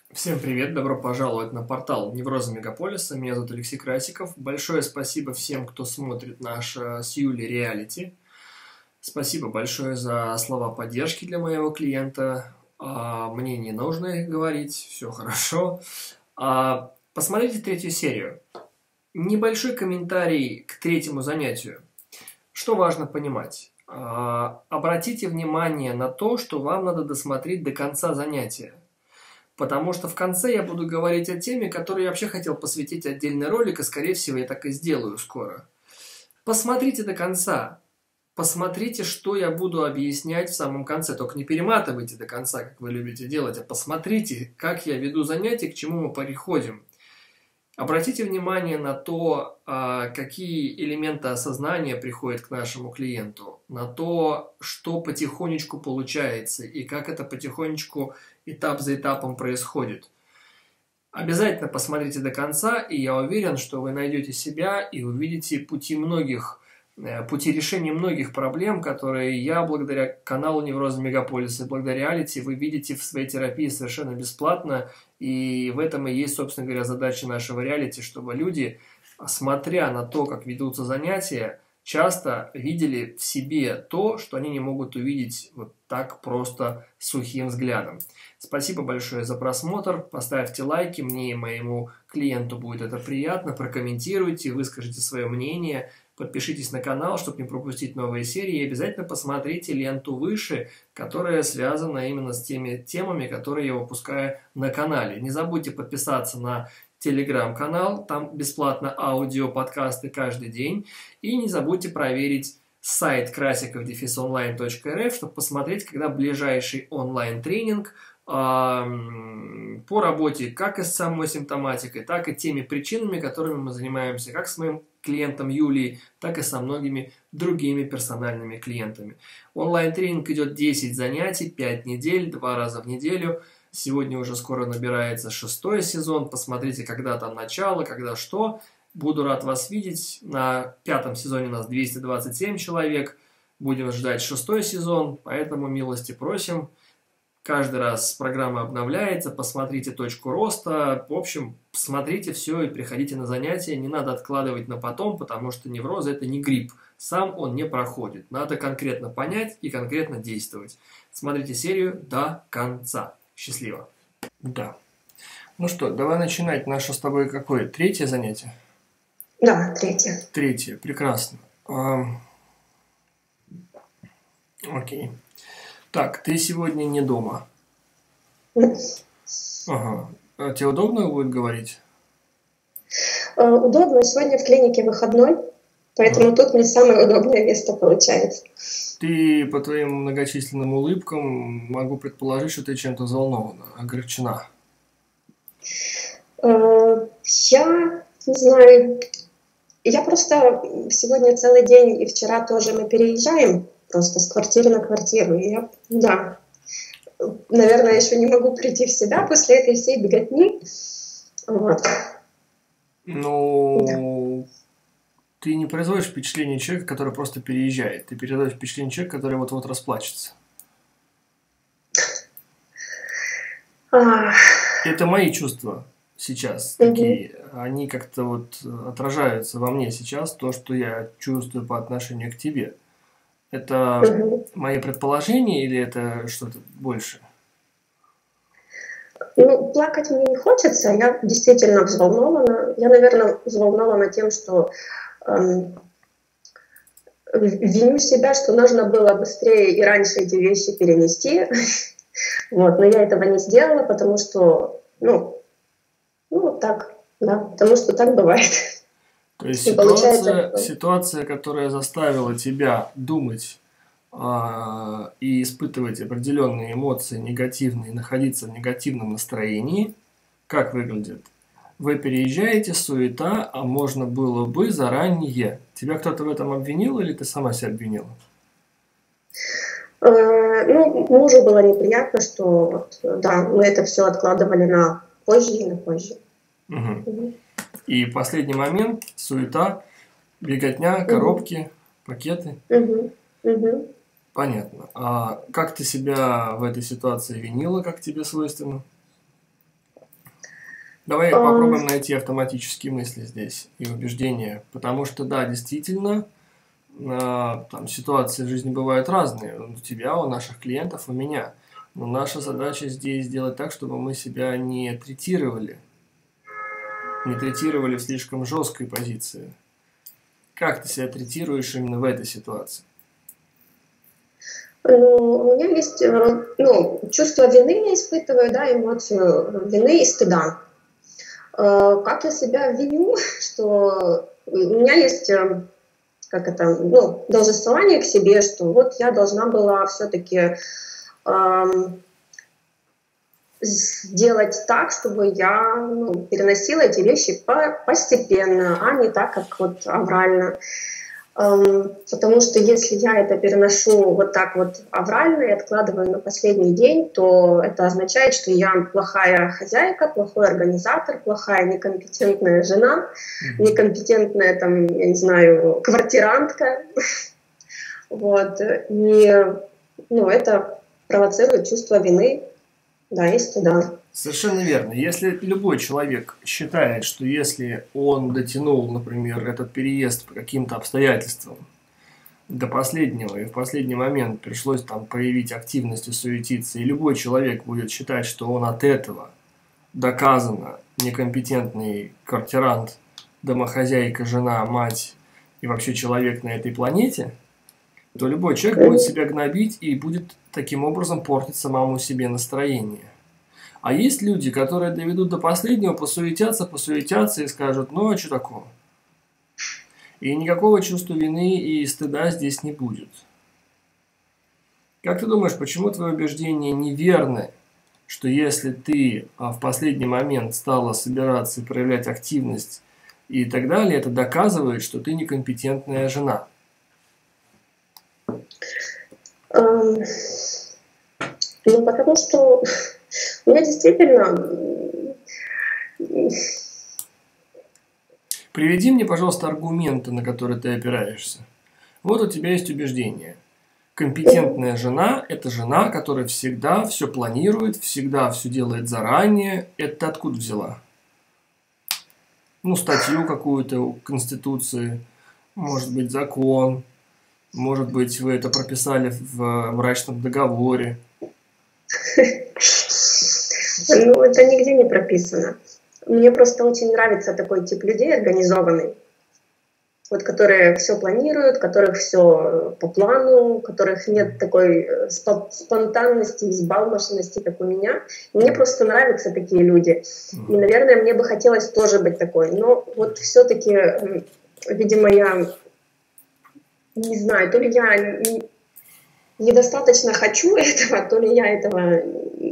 Всем привет, добро пожаловать на портал Неврозы Мегаполиса. Меня зовут Алексей Красиков. Большое спасибо всем, кто смотрит наш с Юли реалити. Спасибо большое за слова поддержки для моего клиента. Мне не нужно их говорить, все хорошо. Посмотрите третью серию. Небольшой комментарий к третьему занятию. Что важно понимать? Обратите внимание на то, что вам надо досмотреть до конца занятия. Потому что в конце я буду говорить о теме, которой я вообще хотел посвятить отдельный ролик, и, скорее всего, я так и сделаю скоро. Посмотрите до конца. Посмотрите, что я буду объяснять в самом конце. Только не перематывайте до конца, как вы любите делать, а посмотрите, как я веду занятия, к чему мы переходим. Обратите внимание на то, какие элементы осознания приходят к нашему клиенту, на то, что потихонечку получается и как это потихонечку этап за этапом происходит. Обязательно посмотрите до конца, и я уверен, что вы найдете себя и увидите пути решения многих проблем, которые я благодаря каналу Неврозы Мегаполиса и благодаря реалити вы видите в своей терапии совершенно бесплатно. И в этом и есть, собственно говоря, задача нашего реалити, чтобы люди, смотря на то, как ведутся занятия, часто видели в себе то, что они не могут увидеть вот так просто сухим взглядом. Спасибо большое за просмотр. Поставьте лайки, мне и моему клиенту будет это приятно. Прокомментируйте, выскажите свое мнение. Подпишитесь на канал, чтобы не пропустить новые серии. И обязательно посмотрите ленту выше, которая связана именно с теми темами, которые я выпускаю на канале. Не забудьте подписаться на телеграм-канал, там бесплатно аудио, подкасты каждый день. И не забудьте проверить сайт krasikov-online.rf, чтобы посмотреть, когда ближайший онлайн-тренинг по работе как и с самой симптоматикой, так и теми причинами, которыми мы занимаемся, как с моим клиентом Юлией, так и со многими другими персональными клиентами. Онлайн-тренинг идет 10 занятий, 5 недель, 2 раза в неделю. Сегодня уже скоро набирается 6-й сезон. Посмотрите, когда там начало, когда что. Буду рад вас видеть. На 5-м сезоне у нас 227 человек. Будем ждать 6-й сезон, поэтому милости просим. Каждый раз программа обновляется, посмотрите точку роста. В общем, смотрите все и приходите на занятия. Не надо откладывать на потом, потому что невроз – это не грипп. Сам он не проходит. Надо конкретно понять и конкретно действовать. Смотрите серию до конца. Счастливо. Да. Ну что, давай начинать наше с тобой какое? Третье занятие? Да, третье. Третье, прекрасно. Окей. Так, ты сегодня не дома. Ага. А тебе удобно будет говорить? Удобно. Сегодня в клинике выходной, поэтому тут мне самое удобное место получается. Ты по твоим многочисленным улыбкам могу предположить, что ты чем-то взволнована, огорчена. Я не знаю. Я просто сегодня целый день и вчера тоже мы переезжаем просто с квартиры на квартиру. И я, да, наверное, еще не могу прийти в себя после этой всей беготни. Вот. Ну, ты не производишь впечатление человека, который просто переезжает. Ты передаешь впечатление человека, который вот-вот расплачется. Это мои чувства сейчас такие. Они как-то вот отражаются во мне сейчас, то, что я чувствую по отношению к тебе. Это мои предположения или это что-то больше? Ну, плакать мне не хочется, я действительно взволнована. Я, наверное, взволнована тем, что виню себя, что нужно было быстрее и раньше эти вещи перенести. Вот, но я этого не сделала, потому что, ну так, да, потому что так бывает. То есть ситуация, которая заставила тебя думать и испытывать определенные эмоции негативные, находиться в негативном настроении, как выглядит? Вы переезжаете, суета, а можно было бы заранее. Тебя кто-то в этом обвинил или ты сама себя обвинила? Ну, мужу было неприятно, что да, мы это все откладывали на позже и на позже. И последний момент, суета, беготня, коробки, пакеты. Понятно. А как ты себя в этой ситуации винила, как тебе свойственно? Давай попробуем найти автоматические мысли здесь и убеждения, потому что, да, действительно, там ситуации в жизни бывают разные, у тебя, у наших клиентов, у меня. Но наша задача здесь сделать так, чтобы мы себя не третировали в слишком жесткой позиции. Как ты себя третируешь именно в этой ситуации? У меня есть чувство вины, я испытываю, да, эмоцию вины и стыда. Как я себя виню, что у меня есть, должествование к себе, что вот я должна была все-таки сделать так, чтобы я переносила эти вещи постепенно, а не так, как вот аврально. Потому что если я это переношу вот так вот аврально и откладываю на последний день, то это означает, что я плохая хозяйка, плохой организатор, плохая некомпетентная жена, некомпетентная, там, я не знаю, квартирантка. Вот. И это провоцирует чувство вины, да, и стыда. Совершенно верно. Если любой человек считает, что если он дотянул, например, этот переезд по каким-то обстоятельствам до последнего, и в последний момент пришлось там проявить активность и суетиться, и любой человек будет считать, что он от этого доказанно некомпетентный квартирант, домохозяйка, жена, мать и вообще человек на этой планете, то любой человек будет себя гнобить и будет таким образом портить самому себе настроение. А есть люди, которые доведут до последнего, посуетятся и скажут, ну а что такого? И никакого чувства вины и стыда здесь не будет. Как ты думаешь, почему твои убеждения неверны, что если ты в последний момент стала собираться и проявлять активность и так далее, это доказывает, что ты некомпетентная жена? Потому что у меня действительно... Приведи мне, пожалуйста, аргументы, на которые ты опираешься. Вот у тебя есть убеждение. Компетентная жена – это жена, которая всегда все планирует, всегда все делает заранее. Это ты откуда взяла? Статью какую-то в Конституции, может быть, закон, может быть, вы это прописали в брачном договоре. Это нигде не прописано. Мне просто очень нравится такой тип людей организованный, вот которые все планируют, которых все по плану, у которых нет такой спонтанности, взбалмошности, как у меня. Мне просто нравятся такие люди. И, наверное, мне бы хотелось тоже быть такой. Но вот все-таки, видимо, я не знаю, то ли я недостаточно хочу этого, то ли я этого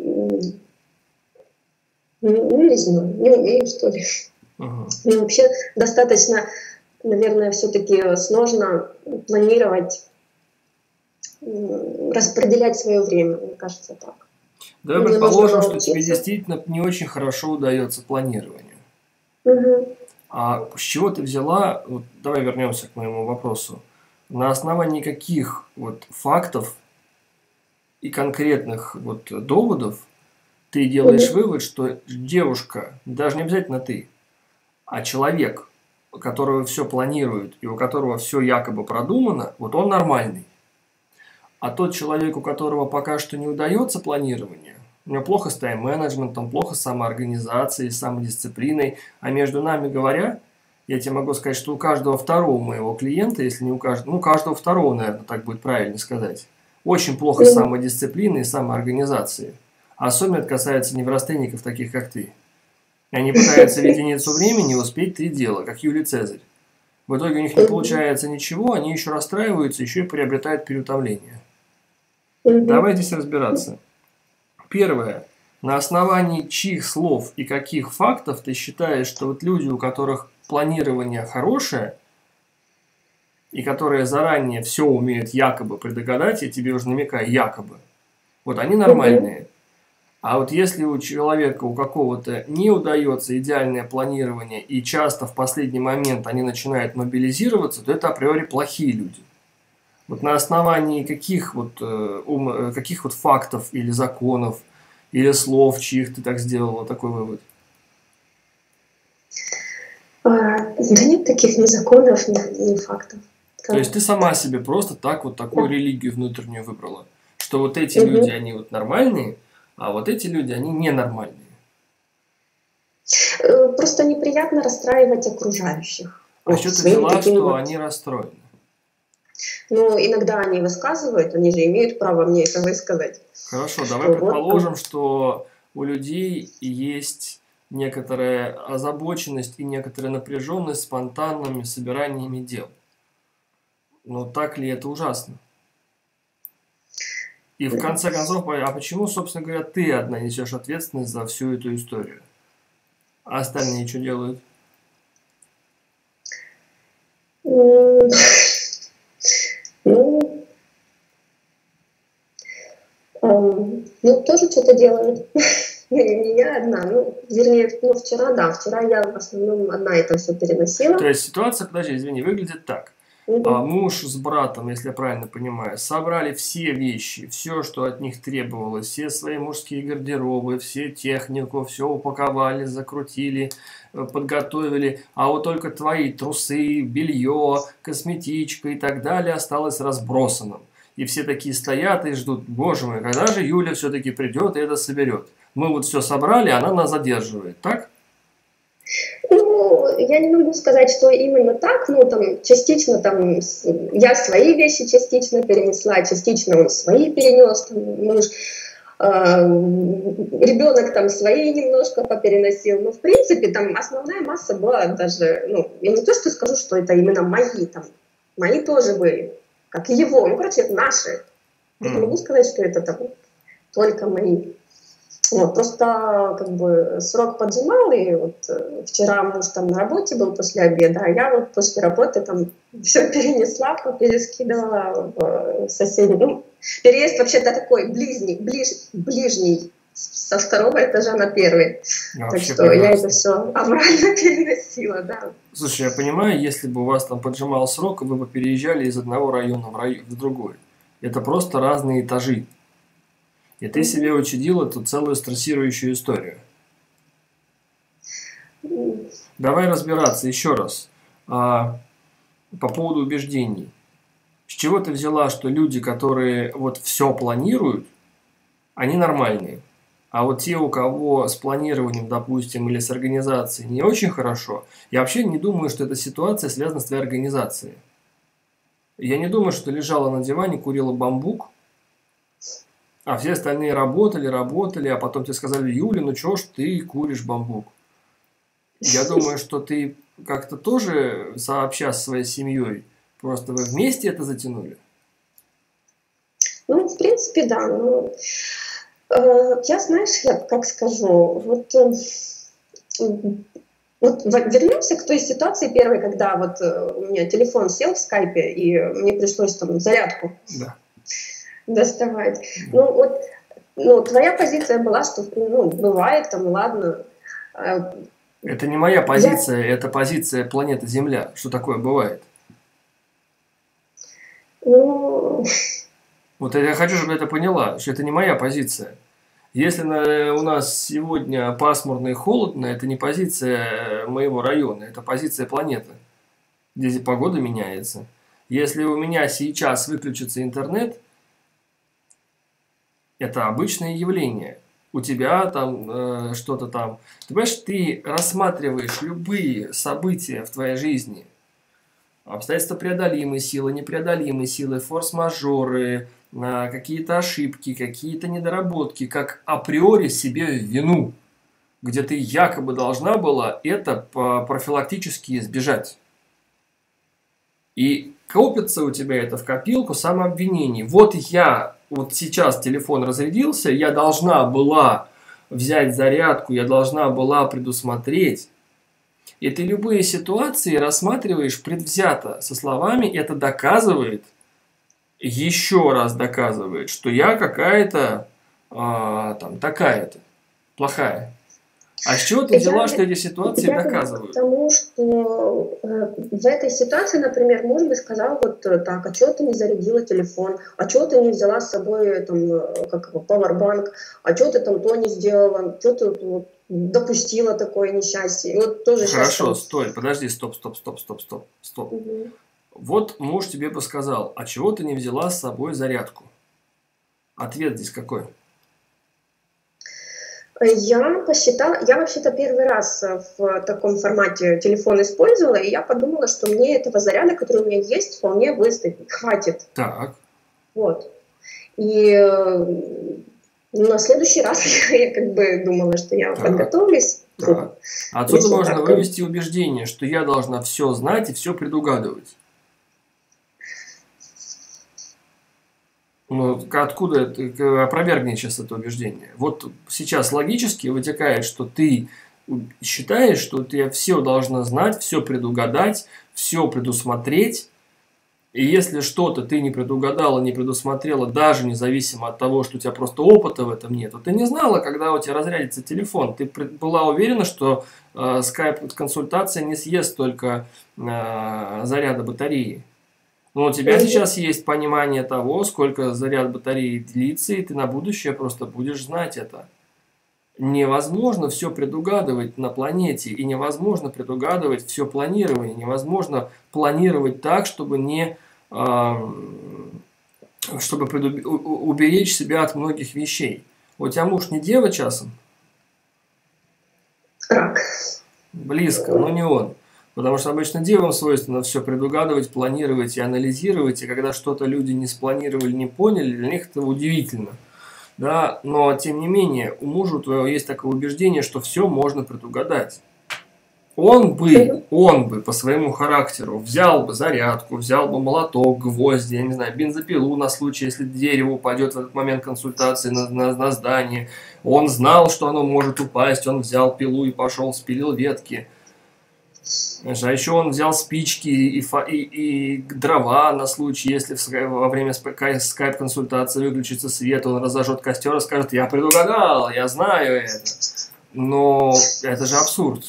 не знаю, не умею, что ли. Мне вообще достаточно, наверное, все-таки сложно планировать, распределять свое время, мне кажется, так. Давай предположим, что тебе действительно не очень хорошо удается планирование. А с чего ты взяла, вот давай вернемся к моему вопросу, на основании каких фактов и конкретных доводов ты делаешь вывод, что девушка, даже не обязательно ты, а человек, у которого все планирует и у которого все якобы продумано, он нормальный. А тот человек, у которого пока что не удается планирование, у него плохо с тайм-менеджментом, плохо с самоорганизацией, самодисциплиной, а между нами говоря, я тебе могу сказать, что у каждого второго моего клиента, если не у каждого, каждого второго, наверное, так будет правильно сказать, очень плохо с самодисциплиной и самоорганизацией. Особенно это касается неврастенников, таких как ты. Они пытаются в единицу времени успеть 3 дела, как Юлий Цезарь. В итоге у них не получается ничего, они еще расстраиваются, еще и приобретают переутомление. Давай здесь разбираться. Первое. На основании чьих слов и каких фактов ты считаешь, что люди, у которых планирование хорошее, и которые заранее все умеют якобы предугадать, я тебе уже намекаю, якобы, они нормальные. А если у человека, у какого-то не удается идеальное планирование, и часто в последний момент они начинают мобилизироваться, то это априори плохие люди. На основании каких фактов или законов, или слов чьих ты так сделала такой вывод? Да нет таких ни законов, ни фактов. То есть ты сама себе просто так вот такую религию внутреннюю выбрала, что вот эти Мгм. люди, они вот нормальные, а вот эти люди, они ненормальные. Просто неприятно расстраивать окружающих. А Вот что ты своими взяла, такими что вот. они расстроены? Ну, иногда они высказывают, они же имеют право мне это высказать. Хорошо, давай Что вот предположим, там. что у людей есть некоторая озабоченность и некоторая напряженность спонтанными собираниями дел. Но так ли это ужасно? И в конце концов, а почему, собственно говоря, ты одна несешь ответственность за всю эту историю? А остальные что делают? м, Ну, ну, тоже что-то делают. Не я одна. Ну, вернее, вчера, да, вчера я в основном одна это все переносила. То есть ситуация, подожди, извини, выглядит так. Мгм. Муж с братом, если я правильно понимаю, собрали все вещи, все, что от них требовалось, все свои мужские гардеробы, все технику, все упаковали, закрутили, подготовили, а вот только твои трусы, белье, косметичка и так далее осталось разбросанным. И все такие стоят и ждут, боже мой, когда же Юля все-таки придет и это соберет. Мы вот все собрали, она нас задерживает, так? Ну, я не могу сказать, что именно так, ну, там, частично, там, я свои вещи частично перенесла, частично он свои перенес, там, муж, ребенок там свои немножко попереносил, но, в принципе, там, основная масса была даже, ну, я не то, что скажу, что это именно мои, там, мои тоже были, как и его, ну, короче, наши, я не могу сказать, что это там только мои. Вот, просто как бы срок поджимал, и вот вчера муж там на работе был после обеда, а я вот после работы там все перенесла, перескидывала в соседний. Ну, переезд вообще-то такой ближний со второго этажа на первый. Так что прекрасно. я это все аврально переносила, да. Слушай, я понимаю, если бы у вас там поджимал срок, вы бы переезжали из одного района в другой. Это просто разные этажи. И ты себе учудил эту целую стрессирующую историю. Давай разбираться еще раз. По поводу убеждений. С чего ты взяла, что люди, которые вот все планируют, они нормальные? А вот те, у кого с планированием, допустим, или с организацией не очень хорошо, я вообще не думаю, что эта ситуация связана с твоей организацией. Я не думаю, что ты лежала на диване, курила бамбук, а все остальные работали, а потом тебе сказали, Юля, ну чё ж ты куришь бамбук? Я думаю, что ты как-то тоже сообща с своей семьей, просто вы вместе это затянули? Ну, в принципе, да. Ну, я, знаешь, я как скажу, вот вернемся к той ситуации первой, когда вот у меня телефон сел в скайпе, и мне пришлось там зарядку доставать. Ну, вот, ну, твоя позиция была, что, ну, бывает, там, ладно. Это не моя позиция, это позиция планеты Земля. Что такое бывает? Ну... Вот я хочу, чтобы ты это поняла, что это не моя позиция. Если у нас сегодня пасмурно и холодно, это не позиция моего района, это позиция планеты. Здесь погода меняется. Если у меня сейчас выключится интернет, это обычное явление. У тебя там что-то там. Ты понимаешь, ты рассматриваешь любые события в твоей жизни. Обстоятельства преодолимые силы, непреодолимые силы, форс-мажоры, какие-то ошибки, какие-то недоработки, как априори себе в вину, где ты якобы должна была это профилактически избежать. И копится у тебя это в копилку самообвинений. Вот сейчас телефон разрядился, я должна была взять зарядку, я должна была предусмотреть. И ты любые ситуации рассматриваешь предвзято со словами «это доказывает», еще раз доказывает, что я какая-то там такая-то, плохая. А с чего ты взяла, что эти ситуации доказывают? Потому что в этой ситуации, например, муж бы сказал вот так, а чего ты не зарядила телефон, а чего ты не взяла с собой там, как пауэрбанк, а чего ты там то не сделала, что ты вот, допустила такое несчастье. И вот тоже сейчас Хорошо, там... стой, подожди, стоп. Мгм. Вот муж тебе бы сказал, а чего ты не взяла с собой зарядку? Ответ здесь какой? Я посчитала, я вообще-то первый раз в таком формате телефон использовала, и я подумала, что мне этого заряда, который у меня есть, вполне хватит. Так, Вот. И на следующий раз я как бы думала, что я так, подготовлюсь. так. Отсюда Если можно так, вывести убеждение, что я должна все знать и все предугадывать. Ну, откуда это, опровергни сейчас это убеждение? Вот сейчас логически вытекает, что ты считаешь, что ты все должна знать, все предугадать, все предусмотреть. И если что-то ты не предугадала, не предусмотрела, даже независимо от того, что у тебя просто опыта в этом нет, то ты не знала, когда у тебя разрядится телефон. Ты была уверена, что скайп-консультация не съест только заряда батареи. Но у тебя сейчас есть понимание того, сколько заряд батареи длится, и ты на будущее просто будешь знать это. Невозможно все предугадывать на планете, и невозможно предугадывать все планирование. Невозможно планировать так, чтобы не чтобы уберечь себя от многих вещей. У тебя муж не дева часом? рак. Близко, но не он. Потому что обычно девам свойственно все предугадывать, планировать и анализировать, и когда что-то люди не спланировали, не поняли, для них это удивительно. Да, но тем не менее, у мужа твоего есть такое убеждение, что все можно предугадать. Он бы по своему характеру взял бы зарядку, взял бы молоток, гвозди, я не знаю, бензопилу на случай, если дерево упадет в этот момент консультации на здание. Он знал, что оно может упасть, он взял пилу и пошел, спилил ветки. А еще он взял спички и дрова на случай, если во время скайп-консультации выключится свет, он разожжет костер и скажет: я предугадал, я знаю это. Но это же абсурд.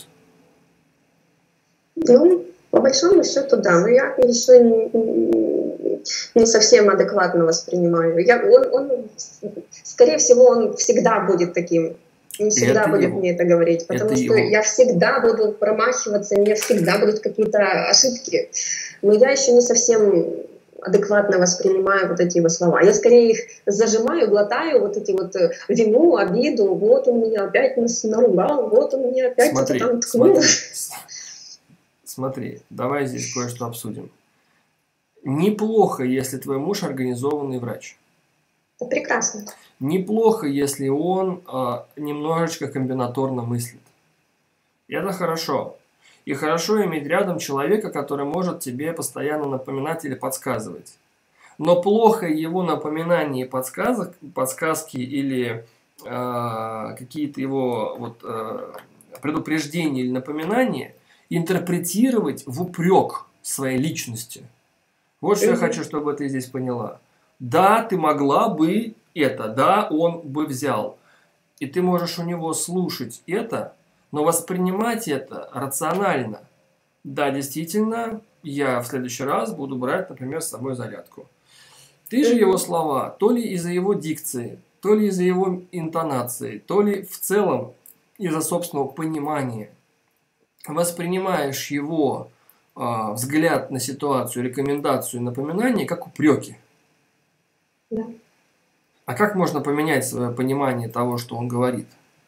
Ну, по большому счету, да, но я еще не совсем адекватно воспринимаю. Скорее всего, он всегда будет таким. Он всегда будет мне это говорить, потому что я всегда буду промахиваться, у меня всегда будут какие-то ошибки. Но я еще не совсем адекватно воспринимаю вот эти его слова. Я скорее их зажимаю, глотаю, вот эти вот вину, обиду. Вот он меня опять наругал, вот он меня опять что-то там ткнул. Смотри, давай здесь кое-что обсудим. Неплохо, если твой муж организованный врач. Это прекрасно. Неплохо, если он немножечко комбинаторно мыслит. И это хорошо. И хорошо иметь рядом человека, который может тебе постоянно напоминать или подсказывать. Но плохо его напоминания и подсказки или какие-то его предупреждения или напоминания интерпретировать в упрек своей личности. Вот что я хочу, чтобы ты здесь поняла. Да, ты могла бы это, да, он бы взял. И ты можешь у него слушать это, но воспринимать это рационально. Да, действительно, я в следующий раз буду брать, например, с собой зарядку. Ты же его слова, то ли из-за его дикции, то ли из-за его интонации, то ли в целом из-за собственного понимания, воспринимаешь его взгляд на ситуацию, рекомендацию, напоминание как упреки. Да. А как можно поменять свое понимание того, что он говорит?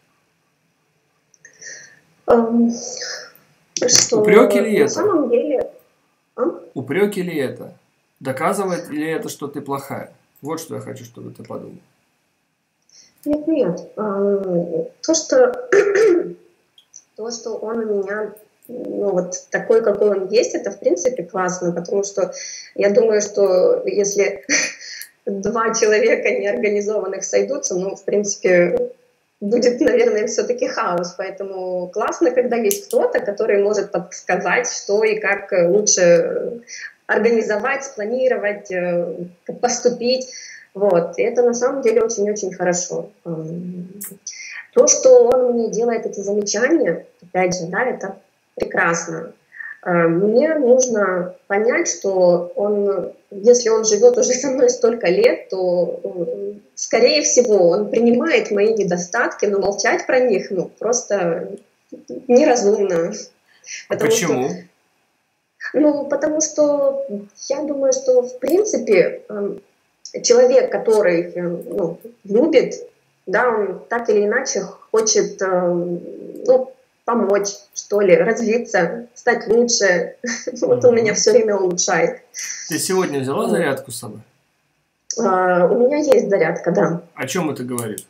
Упреки ли это? На самом деле... Упреки ли это? Доказывает ли это, что ты плохая? Вот что я хочу, чтобы ты подумал. Нет. То, что он у меня вот такой, какой он есть, это в принципе классно, потому что я думаю, что если два человека неорганизованных сойдутся, в принципе, будет, наверное, все-таки хаос. Поэтому классно, когда есть кто-то, который может подсказать, что и как лучше организовать, спланировать, поступить. Вот. И это на самом деле очень-очень хорошо. То, что он мне делает эти замечания, опять же, да, это прекрасно. Мне нужно понять, что он, если он живет уже со мной столько лет, то, скорее всего, он принимает мои недостатки, но молчать про них, ну, просто неразумно. А Потому что, почему? потому что я думаю, что, в принципе, человек, который ну, любит, да, он так или иначе хочет ну, помочь, что ли, развиться, стать лучше. Вот он меня Мгм. все время улучшает. Ты сегодня взяла зарядку с собой? У меня есть зарядка, да. О чем это говорит?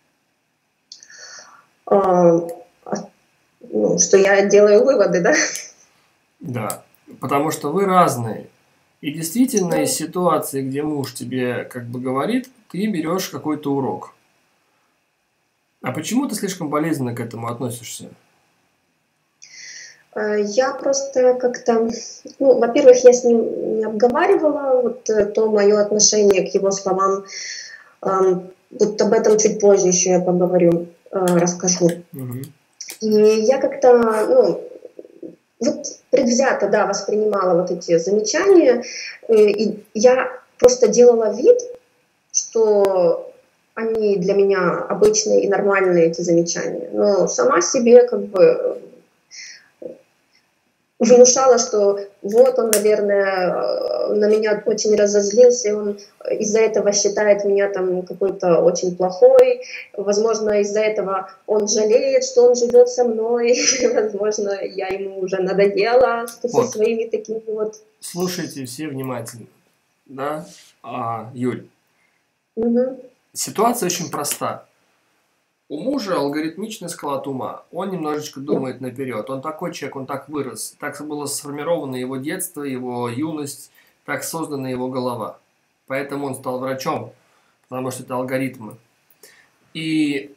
А, ну, что я делаю выводы, да? Да, потому что вы разные. И действительно, из ситуации, где муж тебе как бы говорит, ты берешь какой-то урок. А почему ты слишком болезненно к этому относишься? Я просто как-то, ну, во-первых, я с ним не обговаривала вот то мое отношение к его словам. Вот об этом чуть позже еще я поговорю, расскажу. Мгм. И я как-то, ну, вот предвзято, да, воспринимала вот эти замечания, и я просто делала вид, что они для меня обычные и нормальные, эти замечания. Но сама себе как бы внушала, что вот он, наверное, на меня очень разозлился, и он из-за этого считает меня там какой-то очень плохой. Возможно, из-за этого он жалеет, что он живет со мной. Возможно, я ему уже надоела со Вот, своими такими вот. слушайте все внимательно. Да? Юль, Мгм. ситуация очень проста. У мужа алгоритмичный склад ума. Он немножечко думает наперед. Он такой человек, он так вырос. Так было сформировано его детство, его юность, так создана его голова. Поэтому он стал врачом, потому что это алгоритмы. И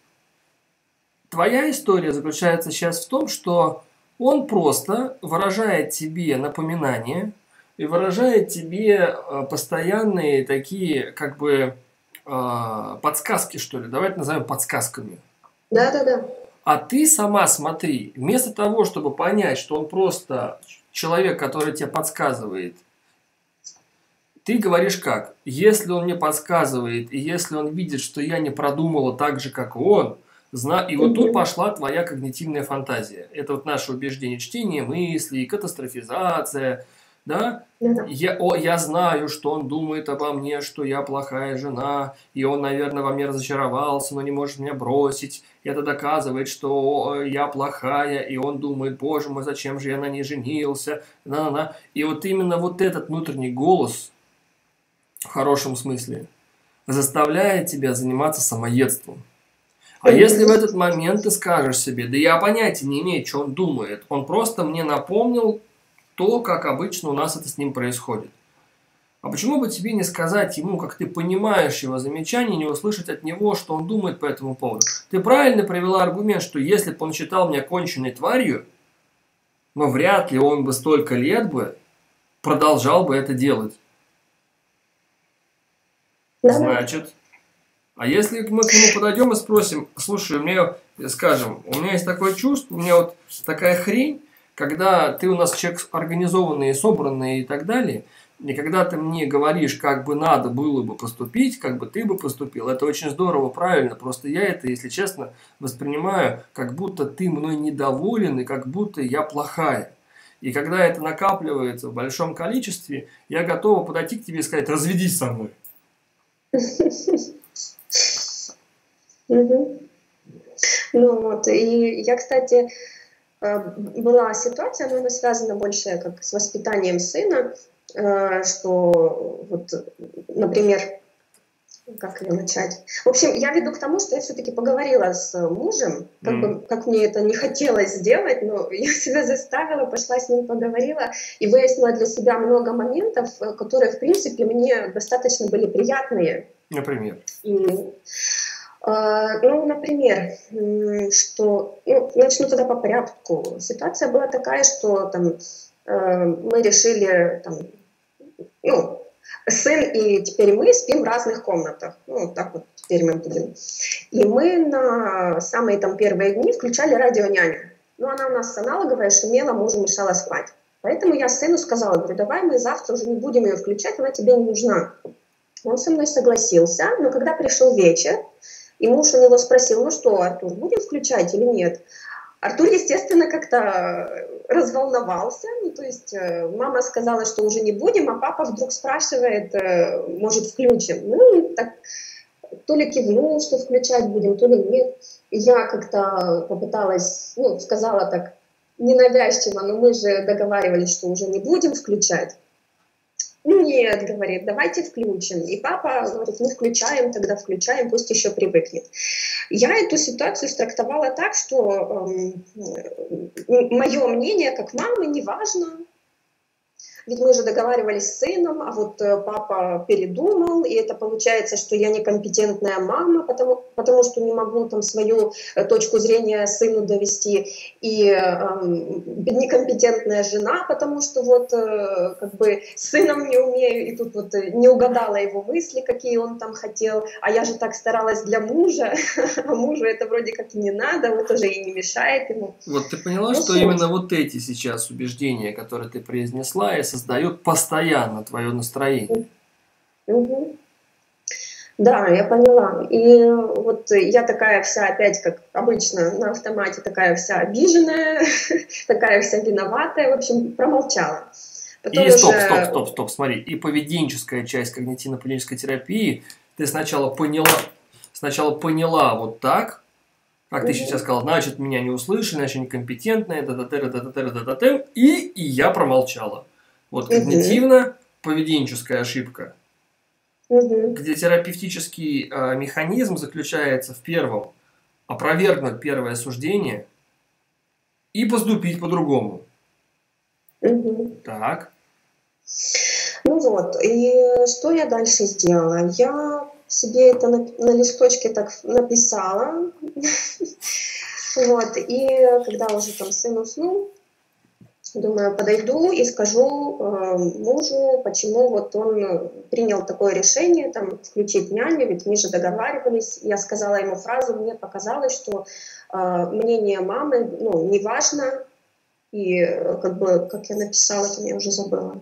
твоя история заключается сейчас в том, что он просто выражает тебе напоминания и выражает тебе постоянные такие, как бы, подсказки, что ли. Давайте назовем подсказками. Да-да-да. А ты сама смотри, вместо того, чтобы понять, что он просто человек, который тебе подсказывает, ты говоришь как? Если он мне подсказывает, и если он видит, что я не продумала так же, как он, и вот тут Мгм. пошла твоя когнитивная фантазия. Это вот наше убеждение, чтение мыслей, катастрофизация, да? Да-да. Я знаю, что он думает обо мне, что я плохая жена, и он, наверное, во мне разочаровался, но не может меня бросить. Это доказывает, что я плохая, и он думает, боже мой, зачем же я на ней женился, на-на-на. И вот именно вот этот внутренний голос, в хорошем смысле, заставляет тебя заниматься самоедством. А если в Мгм. этот момент ты скажешь себе, да я понятия не имею, что он думает, он просто мне напомнил то, как обычно у нас это с ним происходит. А почему бы тебе не сказать ему, как ты понимаешь его замечания, не услышать от него, что он думает по этому поводу? Ты правильно привела аргумент, что если бы он считал меня конченной тварью, но вряд ли он бы столько лет бы продолжал бы это делать. Да-да. Значит, а если мы к нему подойдем и спросим, слушай, скажем, у меня есть такое чувство, у меня вот такая хрень, когда ты у нас человек организованный, собранный и так далее, и когда ты мне говоришь, как бы надо было бы поступить, как бы ты бы поступил, это очень здорово, правильно, просто я это, если честно, воспринимаю, как будто ты мной недоволен и как будто я плохая. И когда это накапливается в большом количестве, я готова подойти к тебе и сказать, разведись со мной. Мгм. Ну вот, и я, кстати, была ситуация, но она связана больше как с воспитанием сына, что вот, например, как ее начать? В общем, я веду к тому, что я все-таки поговорила с мужем, как бы, как мне это не хотелось сделать, но я себя заставила, пошла с ним поговорила и выяснила для себя много моментов, которые, в принципе, мне достаточно были приятные. Например. И ну, например, что, ну, начну тогда по порядку. Ситуация была такая, что там мы решили, там, ну, сын и теперь мы спим в разных комнатах. Ну, так вот теперь мы будем. И мы на самые там первые дни включали радионяню. Ну, она у нас аналоговая, шумела, мужу мешала спать. Поэтому я сыну сказала, говорю, давай мы завтра уже не будем ее включать, она тебе не нужна. Он со мной согласился, но когда пришел вечер, и муж у него спросил, ну что, Артур, будем включать или нет? Артур, естественно, как-то разволновался, ну, то есть мама сказала, что уже не будем, а папа вдруг спрашивает, может, включим? Ну, так, то ли кивнул, что включать будем, то ли нет. И я как-то попыталась, ну, сказала так ненавязчиво, но мы же договаривались, что уже не будем включать. Ну нет, говорит, давайте включим. И папа говорит, ну включаем, тогда включаем, пусть еще привыкнет. Я эту ситуацию трактовала так, что мое мнение как мамы не важно. Ведь мы же договаривались с сыном, а вот папа передумал, и это получается, что я некомпетентная мама, потому что не могу там свою точку зрения сыну довести, и некомпетентная жена, потому что вот как бы с сыном не умею, и тут вот не угадала его мысли, какие он там хотел, а я же так старалась для мужа, а мужу это вроде как и не надо, вот уже и не мешает ему. Вот ты поняла, что именно вот эти сейчас убеждения, которые ты произнесла, и создают постоянно твое настроение? Да, я поняла. И вот я такая вся, опять как обычно, на автомате такая вся обиженная, такая вся виноватая, в общем, промолчала. Потом и стоп, смотри, и поведенческая часть когнитивно-поведенческой терапии ты сначала поняла вот так, как ты сейчас сказала, значит, меня не услышали, значит, некомпетентная, и я промолчала. Вот когнитивно-поведенческая ошибка, где терапевтический механизм заключается в первом – опровергнуть первое суждение и поступить по-другому. Так. Ну вот, и что я дальше сделала? Я себе это на листочке так написала. Вот, и когда уже там сын уснул, думаю, подойду и скажу мужу, почему вот он принял такое решение, там, включить няню, ведь мы же договаривались. Я сказала ему фразу, мне показалось, что мнение мамы, ну, не важно, и как бы, как я написала, это я уже забыла.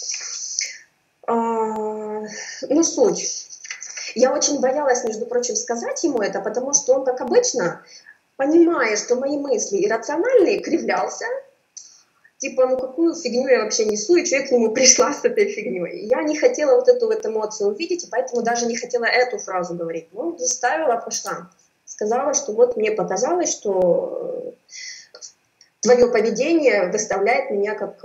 Ну, суть. Я очень боялась, между прочим, сказать ему это, потому что он, как обычно, понимая, что мои мысли иррациональные, кривлялся. Типа, ну какую фигню я вообще несу, и что я к нему пришла с этой фигней. Я не хотела вот эту вот эмоцию увидеть, и поэтому даже не хотела эту фразу говорить. Ну, заставила, пошла. Сказала, что вот мне показалось, что твое поведение выставляет меня как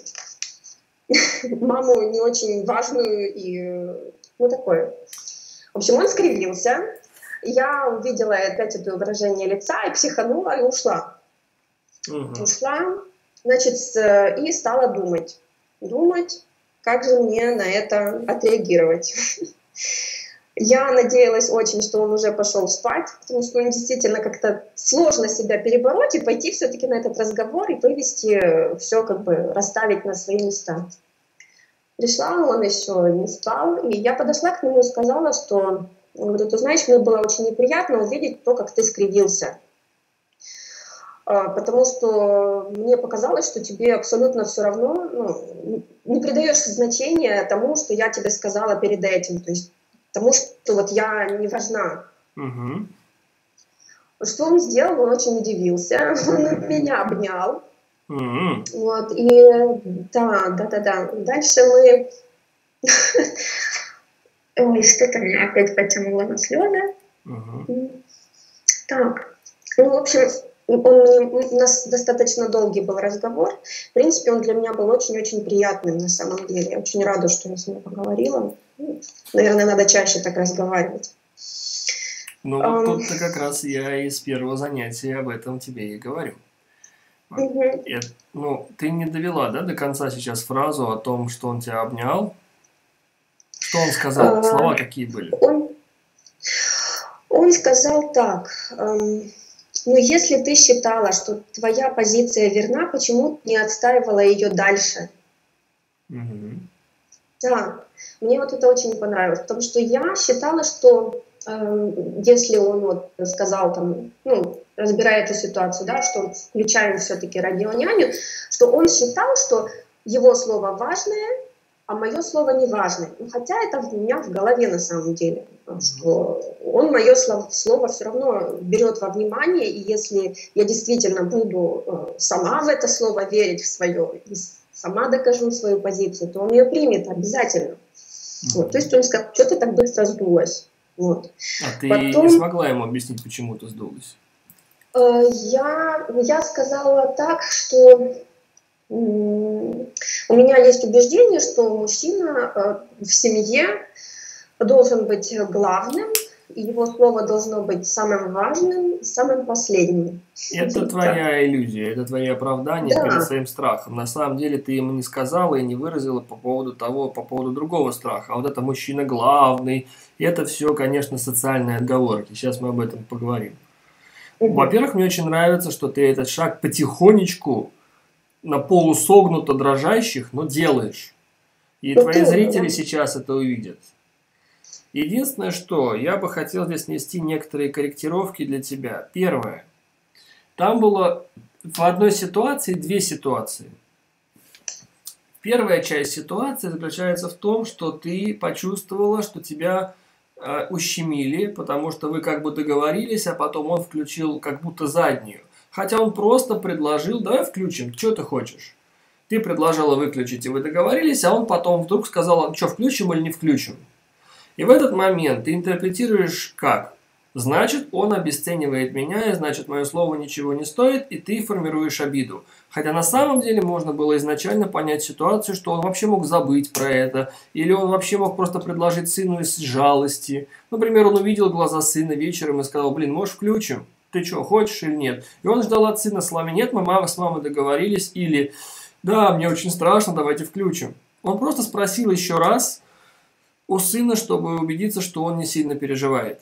маму не очень важную и ну такое. В общем, он скривился. Я увидела опять это выражение лица и психанула, и ушла. Ушла, значит, и стала думать, как же мне на это отреагировать. Я надеялась очень, что он уже пошел спать, потому что он действительно как-то сложно себя перебороть и пойти все-таки на этот разговор и вывести все, как бы расставить на свои места. Пришла, он еще не спал, и я подошла к нему и сказала, что, говорю, ты знаешь, мне было очень неприятно увидеть то, как ты скривился. Потому что мне показалось, что тебе абсолютно все равно, ну, не придаешь значения тому, что я тебе сказала перед этим, то есть тому, что вот я не важна. Что он сделал? Он очень удивился, он меня обнял. Вот, и да. Дальше мы... Ой, что-то меня опять потянуло на слезы. Так, ну, в общем... У нас достаточно долгий был разговор. В принципе, он для меня был очень-очень приятным на самом деле. Я очень рада, что я с ним поговорила. Наверное, надо чаще так разговаривать. Ну, вот тут-то как раз я из первого занятия об этом тебе и говорю. Ну, ты не довела, да, до конца сейчас фразу о том, что он тебя обнял? Что он сказал? Слова какие были? Он сказал так... Ну, если ты считала, что твоя позиция верна, почему ты не отстаивала ее дальше? Да, мне вот это очень понравилось, потому что я считала, что если он вот сказал, там, ну, разбирая эту ситуацию, да, что включаем все-таки радионяню, что он считал, что его слово важное, а мое слово не важное. Ну, хотя это у меня в голове на самом деле, что он мое слово все равно берет во внимание, и если я действительно буду сама в это слово верить, в свое, и сама докажу свою позицию, то он ее примет обязательно. Вот. То есть он сказал, что ты так быстро сдулась. Вот. А ты не смогла ему объяснить, почему ты сдулась? Я сказала так, что у меня есть убеждение, что мужчина в семье должен быть главным, и его слово должно быть самым важным и самым последним. Это твоя иллюзия, это твои оправдания перед своим страхом. На самом деле ты ему не сказала и не выразила по поводу другого страха. А вот это мужчина главный, это все, конечно, социальные отговорки. Сейчас мы об этом поговорим. Во-первых, мне очень нравится, что ты этот шаг потихонечку на полусогнуто дрожащих, но делаешь. И твои зрители сейчас это увидят. Единственное, что я бы хотел здесь внести некоторые корректировки для тебя. Первое. Там было в одной ситуации две ситуации. Первая часть ситуации заключается в том, что ты почувствовала, что тебя ущемили, потому что вы как бы договорились, а потом он включил как будто заднюю. Хотя он просто предложил, давай включим, что ты хочешь. Ты предложила выключить, и вы договорились, а он потом вдруг сказал, что, включим или не включим. И в этот момент ты интерпретируешь как? Значит, он обесценивает меня, и значит, мое слово ничего не стоит, и ты формируешь обиду. Хотя на самом деле можно было изначально понять ситуацию, что он вообще мог забыть про это, или он вообще мог просто предложить сыну из жалости. Например, он увидел глаза сына вечером и сказал, блин, может, включим? Ты что, хочешь или нет? И он ждал от сына словами, нет, мы с мамой договорились, или да, мне очень страшно, давайте включим. Он просто спросил еще раз у сына, чтобы убедиться, что он не сильно переживает.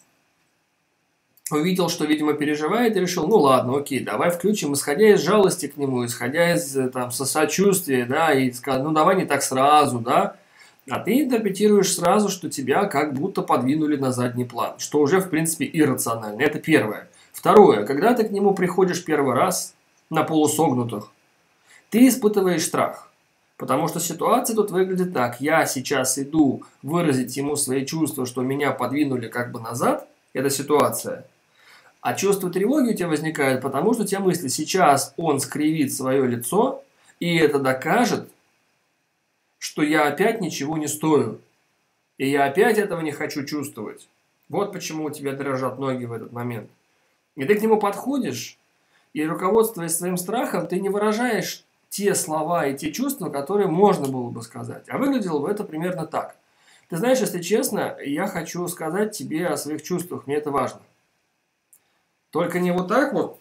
Увидел, что, видимо, переживает, и решил, ну ладно, окей, давай включим, исходя из жалости к нему, исходя из сочувствия, да, и сказать, ну давай не так сразу, да. А ты интерпретируешь сразу, что тебя как будто подвинули на задний план, что уже, в принципе, иррационально. Это первое. Второе, когда ты к нему приходишь первый раз на полусогнутых, ты испытываешь страх. Потому что ситуация тут выглядит так. Я сейчас иду выразить ему свои чувства, что меня подвинули как бы назад. Это ситуация. А чувство тревоги у тебя возникает, потому что у тебя мысли, сейчас он скривит свое лицо, и это докажет, что я опять ничего не стою. И я опять этого не хочу чувствовать. Вот почему у тебя дрожат ноги в этот момент. И ты к нему подходишь, и руководствуясь своим страхом, ты не выражаешь те слова и те чувства, которые можно было бы сказать. А выглядело бы это примерно так. Ты знаешь, если честно, я хочу сказать тебе о своих чувствах, мне это важно. Только не вот так вот,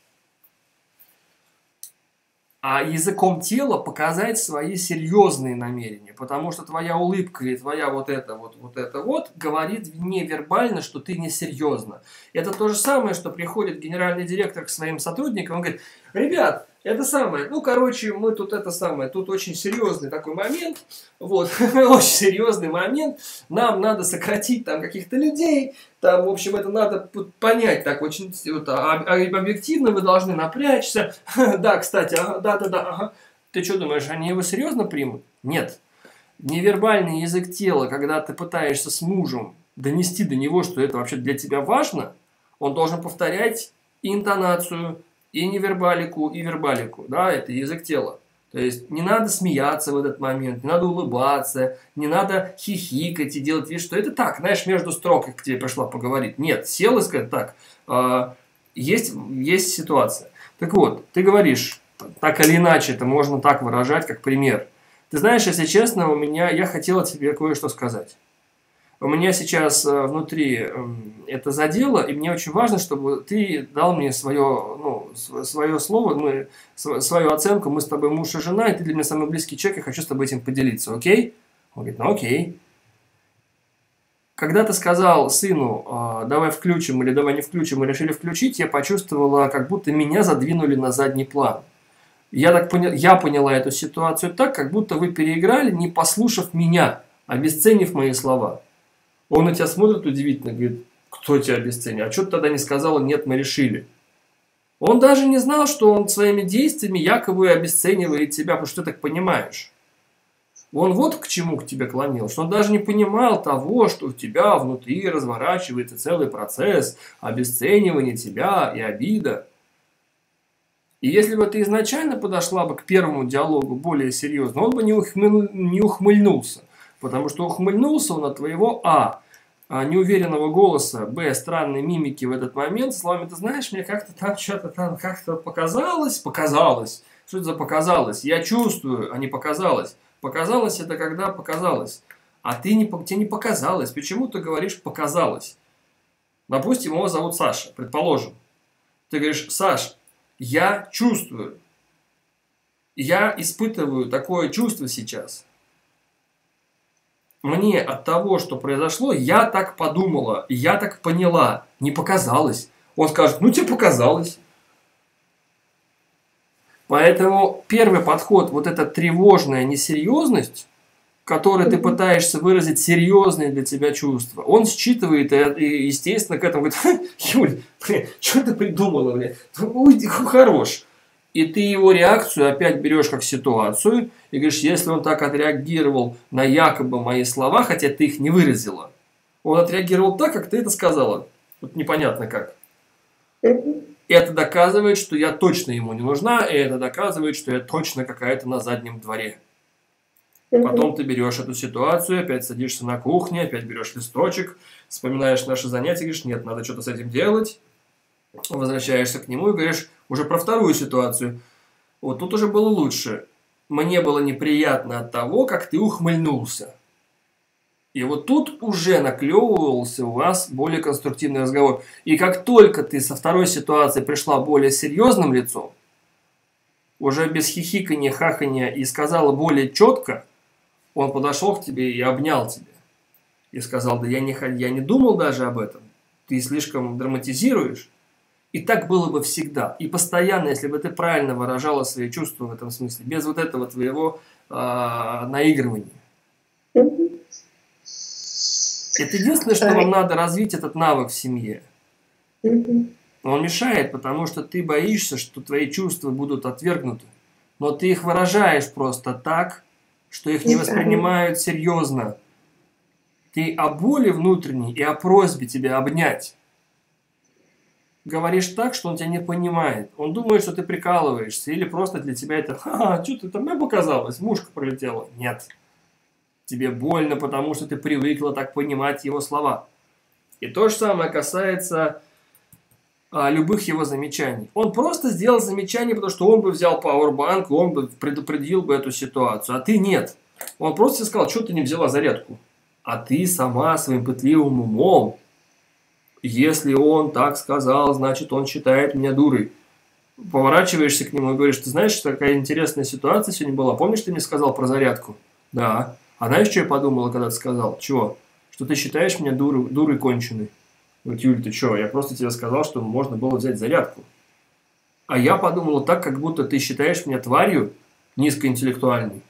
а языком тела показать свои серьезные намерения. Потому что твоя улыбка и твоя вот это говорит невербально, что ты несерьезно. Это то же самое, что приходит генеральный директор к своим сотрудникам, он говорит, ребят, это самое, мы тут тут очень серьезный такой момент, очень серьезный момент, нам надо сократить там каких-то людей, там, в общем, это надо понять так очень, объективно вы должны напрячься, да, кстати, ага. Ты что думаешь, они его серьезно примут? Нет. Невербальный язык тела, когда ты пытаешься с мужем донести до него, что это вообще для тебя важно, он должен повторять и интонацию, и невербалику, и вербалику, да, это язык тела. То есть не надо смеяться в этот момент, не надо улыбаться, не надо хихикать и делать вид, что это так, знаешь, между строк к тебе пришла поговорить. Нет, сел и сказал, так, есть ситуация. Так вот, ты говоришь, так или иначе, это можно так выражать, как пример. Ты знаешь, если честно, я хотела тебе кое-что сказать. У меня сейчас внутри это задело, и мне очень важно, чтобы ты дал мне свое слово, свою оценку. Мы с тобой муж и жена, и ты для меня самый близкий человек, я хочу с тобой этим поделиться, окей? Он говорит, ну окей. Когда ты сказал сыну, давай включим или давай не включим, мы решили включить, я почувствовала, как будто меня задвинули на задний план. Я поняла эту ситуацию так, как будто вы переиграли, не послушав меня, обесценив мои слова. Он на тебя смотрит удивительно, говорит, кто тебя обесценил? А что ты тогда не сказала, нет, мы решили? Он даже не знал, что он своими действиями якобы обесценивает тебя, потому что ты так понимаешь. Он вот к чему к тебе клонил, что он даже не понимал того, что у тебя внутри разворачивается целый процесс обесценивания тебя и обида. И если бы ты изначально подошла бы к первому диалогу более серьезно, он бы не ухмыльнулся. Потому что ухмыльнулся он от твоего неуверенного голоса, странной мимики в этот момент, словами, ты знаешь, мне как-то там что-то там как-то показалось. Что это за показалось? Я чувствую, а не показалось. Показалось это когда показалось. А тебе не показалось. Почему ты говоришь показалось? Допустим, его зовут Саша, предположим. Ты говоришь, Саш, я чувствую. Я испытываю такое чувство сейчас. Мне от того, что произошло, я так подумала, я так поняла. Не показалось. Он скажет, ну тебе показалось. Поэтому первый подход, вот эта тревожная несерьезность, которой ты пытаешься выразить серьезные для тебя чувства, он считывает и, естественно, к этому говорит, Юль, что ты придумала, блядь? Уйди, хорош. И ты его реакцию опять берешь как ситуацию и говоришь, если он так отреагировал на якобы мои слова, хотя ты их не выразила, он отреагировал так, как ты это сказала. Вот непонятно как. Это доказывает, что я точно ему не нужна, и это доказывает, что я точно какая-то на заднем дворе. Потом ты берешь эту ситуацию, опять садишься на кухне, опять берешь листочек, вспоминаешь наши занятия, говоришь, нет, надо что-то с этим делать. Возвращаешься к нему и говоришь уже про вторую ситуацию. Вот тут уже было лучше. Мне было неприятно от того, как ты ухмыльнулся. И вот тут уже наклевывался у вас более конструктивный разговор. И как только ты со второй ситуации пришла более серьезным лицом, уже без хихикания, хахания и сказала более четко, он подошел к тебе и обнял тебя. И сказал, да я не думал даже об этом. Ты слишком драматизируешь. И так было бы всегда. И постоянно, если бы ты правильно выражала свои чувства в этом смысле, без вот этого твоего наигрывания. Это единственное, что вам надо развить этот навык в семье. Он мешает, потому что ты боишься, что твои чувства будут отвергнуты. Но ты их выражаешь просто так, что их не воспринимают серьезно. Ты о боли внутренней и о просьбе тебя обнять говоришь так, что он тебя не понимает. Он думает, что ты прикалываешься, или просто для тебя это что ты там, мне показалось, мушка пролетела. Нет. Тебе больно, потому что ты привыкла так понимать его слова. И то же самое касается любых его замечаний. Он просто сделал замечание, потому что он бы взял пауэрбанк, он бы предупредил бы эту ситуацию, а ты нет. Он просто сказал, что ты не взяла зарядку. А ты сама своим пытливым умом, если он так сказал, значит он считает меня дурой. Поворачиваешься к нему и говоришь, ты знаешь, такая интересная ситуация сегодня была. Помнишь, ты мне сказал про зарядку? Да. А знаешь, что я подумала, когда ты сказал? Чего? Что ты считаешь меня дурой конченой. Говорит, Юль, ты что? Я просто тебе сказал, что можно было взять зарядку. А я подумала так, как будто ты считаешь меня тварью низкоинтеллектуальной.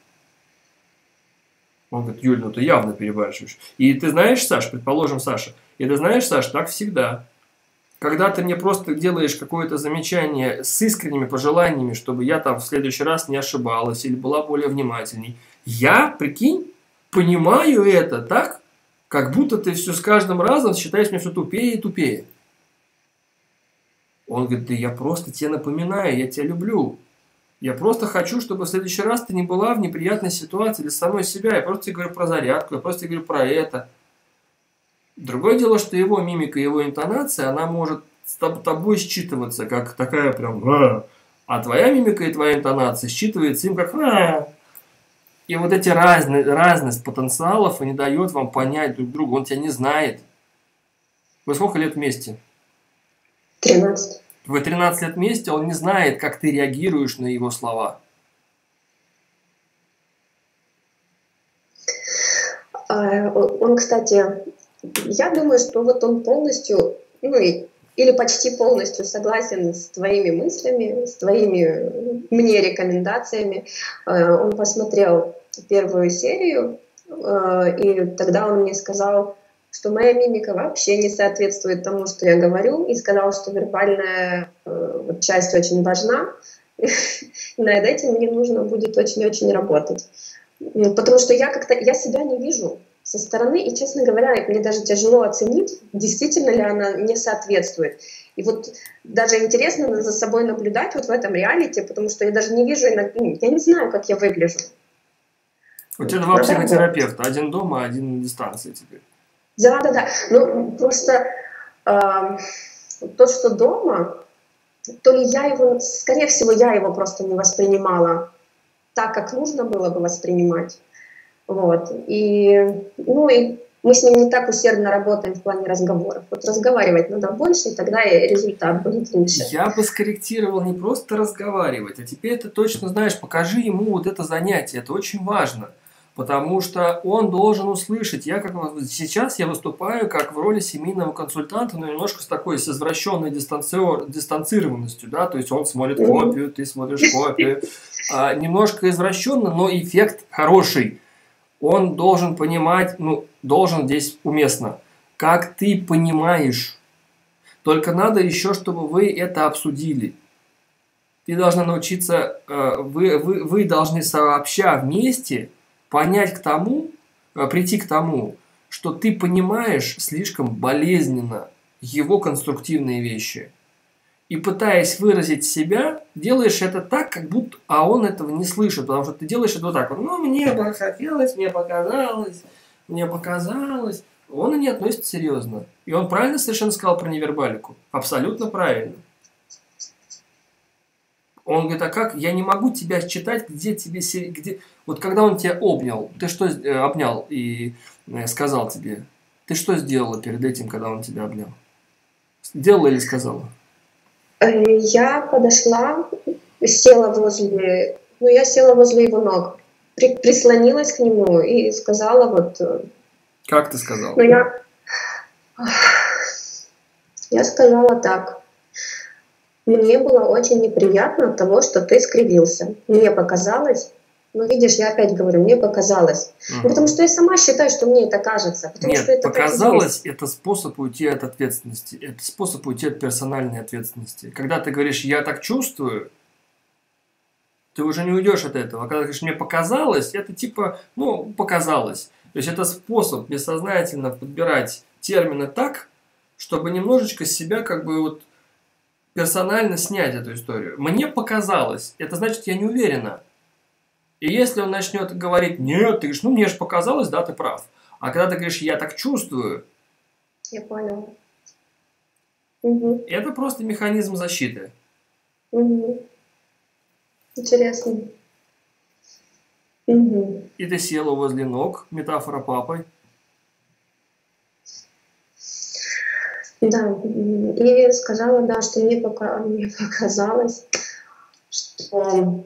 Он говорит, Юль, ну ты явно перебарщиваешь. И ты знаешь, Саш, предположим, Саша, и ты знаешь, Саш, так всегда. Когда ты мне просто делаешь какое-то замечание с искренними пожеланиями, чтобы я там в следующий раз не ошибалась или была более внимательней, я, прикинь, понимаю это так, как будто ты все с каждым разом считаешь меня все тупее и тупее. Он говорит, да я просто тебе напоминаю, я тебя люблю. Я просто хочу, чтобы в следующий раз ты не была в неприятной ситуации для самой себя. Я просто тебе говорю про зарядку, я просто тебе говорю про это. Другое дело, что его мимика, его интонация, она может с тобой считываться, как такая прям а твоя мимика и твоя интонация считывается им как И вот эти разность потенциалов не дает вам понять друг друга. Он тебя не знает. Вы сколько лет вместе? 13. Вы 13 лет вместе, он не знает, как ты реагируешь на его слова. Он, кстати, я думаю, что вот он полностью, или почти полностью согласен с твоими мыслями, с твоими мне рекомендациями. Он посмотрел первую серию, и тогда он мне сказал, что моя мимика вообще не соответствует тому, что я говорю, и сказал, что вербальная часть очень важна, и над этим мне нужно будет очень-очень работать. Потому что я себя не вижу со стороны, и, честно говоря, мне даже тяжело оценить, действительно ли она не соответствует. И вот даже интересно за собой наблюдать вот в этом реалити, потому что я даже не вижу, я не знаю, как я выгляжу. У тебя два психотерапевта, один дома, один на дистанции теперь. Да. Ну, просто то, что дома, то ли я его, скорее всего, я его просто не воспринимала так, как нужно было бы воспринимать. Вот. И мы с ним не так усердно работаем в плане разговоров. Вот разговаривать надо больше, и тогда и результат будет лучше. Я бы скорректировал не просто разговаривать, а теперь ты точно знаешь, покажи ему вот это занятие, это очень важно. Потому что он должен услышать. Сейчас я выступаю как в роли семейного консультанта, но немножко с такой с извращенной дистанцированностью, да, то есть он смотрит копию, ты смотришь копию. Немножко извращенно, но эффект хороший. Он должен понимать, должен здесь уместно, как ты понимаешь. Только надо еще, чтобы вы это обсудили. Ты должна научиться, вы должны сообща вместе прийти к тому, что ты понимаешь слишком болезненно его конструктивные вещи. И пытаясь выразить себя, делаешь это так, как будто, он этого не слышит, потому что ты делаешь это вот так вот. Мне захотелось, мне показалось. Он и не относится серьезно. И он правильно совершенно сказал про невербалику. Абсолютно правильно. Он говорит, а как? Я не могу тебя читать, где... Вот когда он тебя обнял, ты что обнял и сказал тебе? Ты что сделала перед этим, когда он тебя обнял? Сделала или сказала? Я подошла, села возле его ног, прислонилась к нему и сказала вот... Как ты сказала? Я сказала так. Мне было очень неприятно от того, что ты скривился. Мне показалось, видишь, я опять говорю, мне показалось. Потому что я сама считаю, что мне это кажется. Нет, что это показалось, это способ уйти от ответственности. Это способ уйти от персональной ответственности. Когда ты говоришь, я так чувствую, ты уже не уйдешь от этого. А когда ты говоришь, мне показалось, это типа, показалось. То есть это способ бессознательно подбирать термины так, чтобы немножечко себя персонально снять эту историю. Мне показалось, это значит, я не уверена. И если он начнет говорить, нет, ты говоришь, мне же показалось, да, ты прав. А когда ты говоришь, я так чувствую. Я понял. Это просто механизм защиты. Интересно. И ты села возле ног, метафора папы. Да, и сказала, да, что мне показалось, что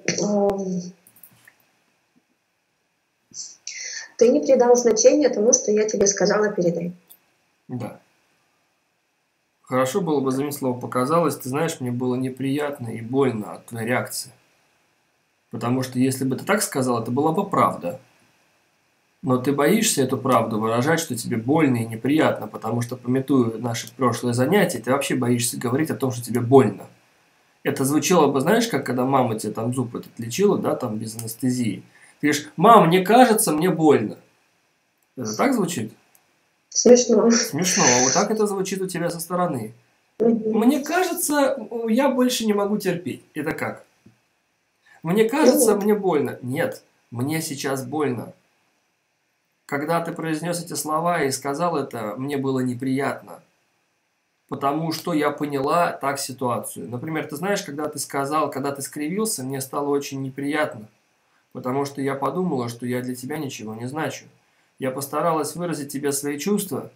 ты не придал значения тому, что я тебе сказала перед этим. Да. Хорошо было бы заменить слово «показалось». Ты знаешь, мне было неприятно и больно от твоей реакции. Потому что если бы ты так сказал, это была бы правда. Но ты боишься эту правду выражать, что тебе больно и неприятно, потому что, памятуя наши прошлые занятия, ты вообще боишься говорить о том, что тебе больно. Это звучало бы, знаешь, как когда мама тебе там зуб этот лечила, да, там без анестезии. Ты говоришь, мам, мне кажется, мне больно. Это так звучит? Смешно. Смешно, а вот так это звучит у тебя со стороны. Мне кажется, я больше не могу терпеть. Это как? Мне кажется, мне больно. Нет, мне сейчас больно. Когда ты произнес эти слова и сказал это, мне было неприятно. Потому что я поняла так ситуацию. Например, ты знаешь, когда ты сказал, когда ты скривился, мне стало очень неприятно. Потому что я подумала, что я для тебя ничего не значу. Я постаралась выразить тебе свои чувства,